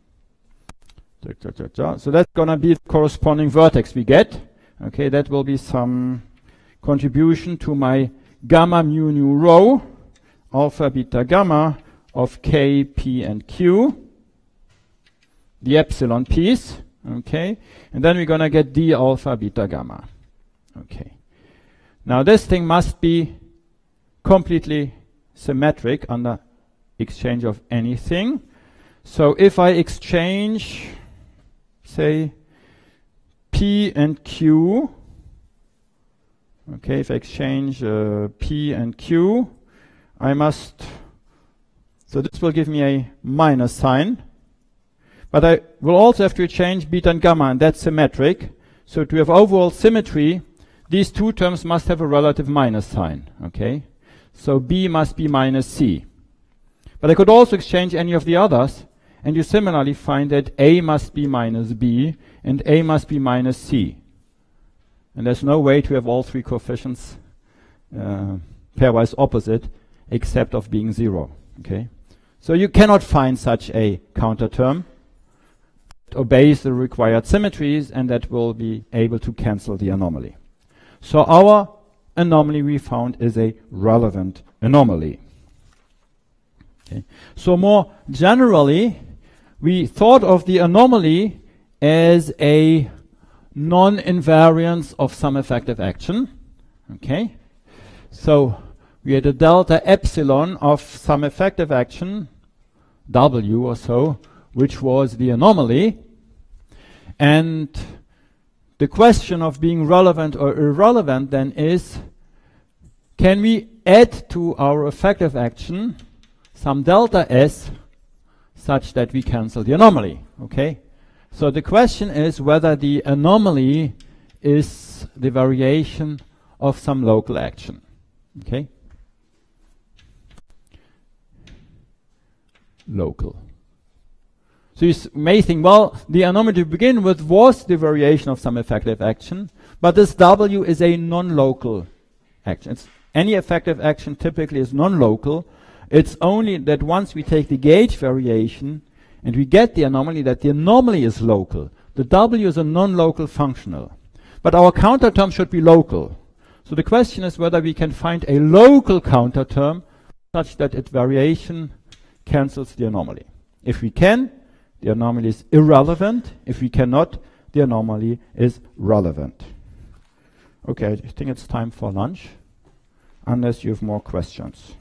So that's going to be the corresponding vertex we get. Okay, that will be some contribution to my gamma mu nu rho alpha, beta, gamma of k, p, and q, the epsilon piece, okay? And then we're going to get d alpha, beta, gamma, okay? Now this thing must be completely symmetric under exchange of anything. So if I exchange, say, p and q, okay, if I exchange p and q, I must, so this will give me a minus sign, but I will also have to change beta and gamma, and that's symmetric. So to have overall symmetry, these two terms must have a relative minus sign, okay? So b must be minus c. But I could also exchange any of the others, and you similarly find that a must be minus b, and a must be minus c. And there's no way to have all three coefficients pairwise opposite, except of being 0, okay? So you cannot find such a counter term that obeys the required symmetries and that will be able to cancel the anomaly. So our anomaly we found is a relevant anomaly. Okay. So more generally, we thought of the anomaly as a non-invariance of some effective action. Okay. So we had a delta epsilon of some effective action, W or so, which was the anomaly. And the question of being relevant or irrelevant then is, can we add to our effective action some delta S such that we cancel the anomaly? Okay? So the question is whether the anomaly is the variation of some local action. Okay? Local. So you may think, well, the anomaly to begin with was the variation of some effective action, but this W is a non-local action. Any effective action typically is non-local. It's only that once we take the gauge variation and we get the anomaly, that the anomaly is local. The W is a non-local functional. But our counter term should be local. So the question is whether we can find a local counter term such that its variation cancels the anomaly. If we can, the anomaly is irrelevant. If we cannot, the anomaly is relevant. Okay, I think it's time for lunch, unless you have more questions.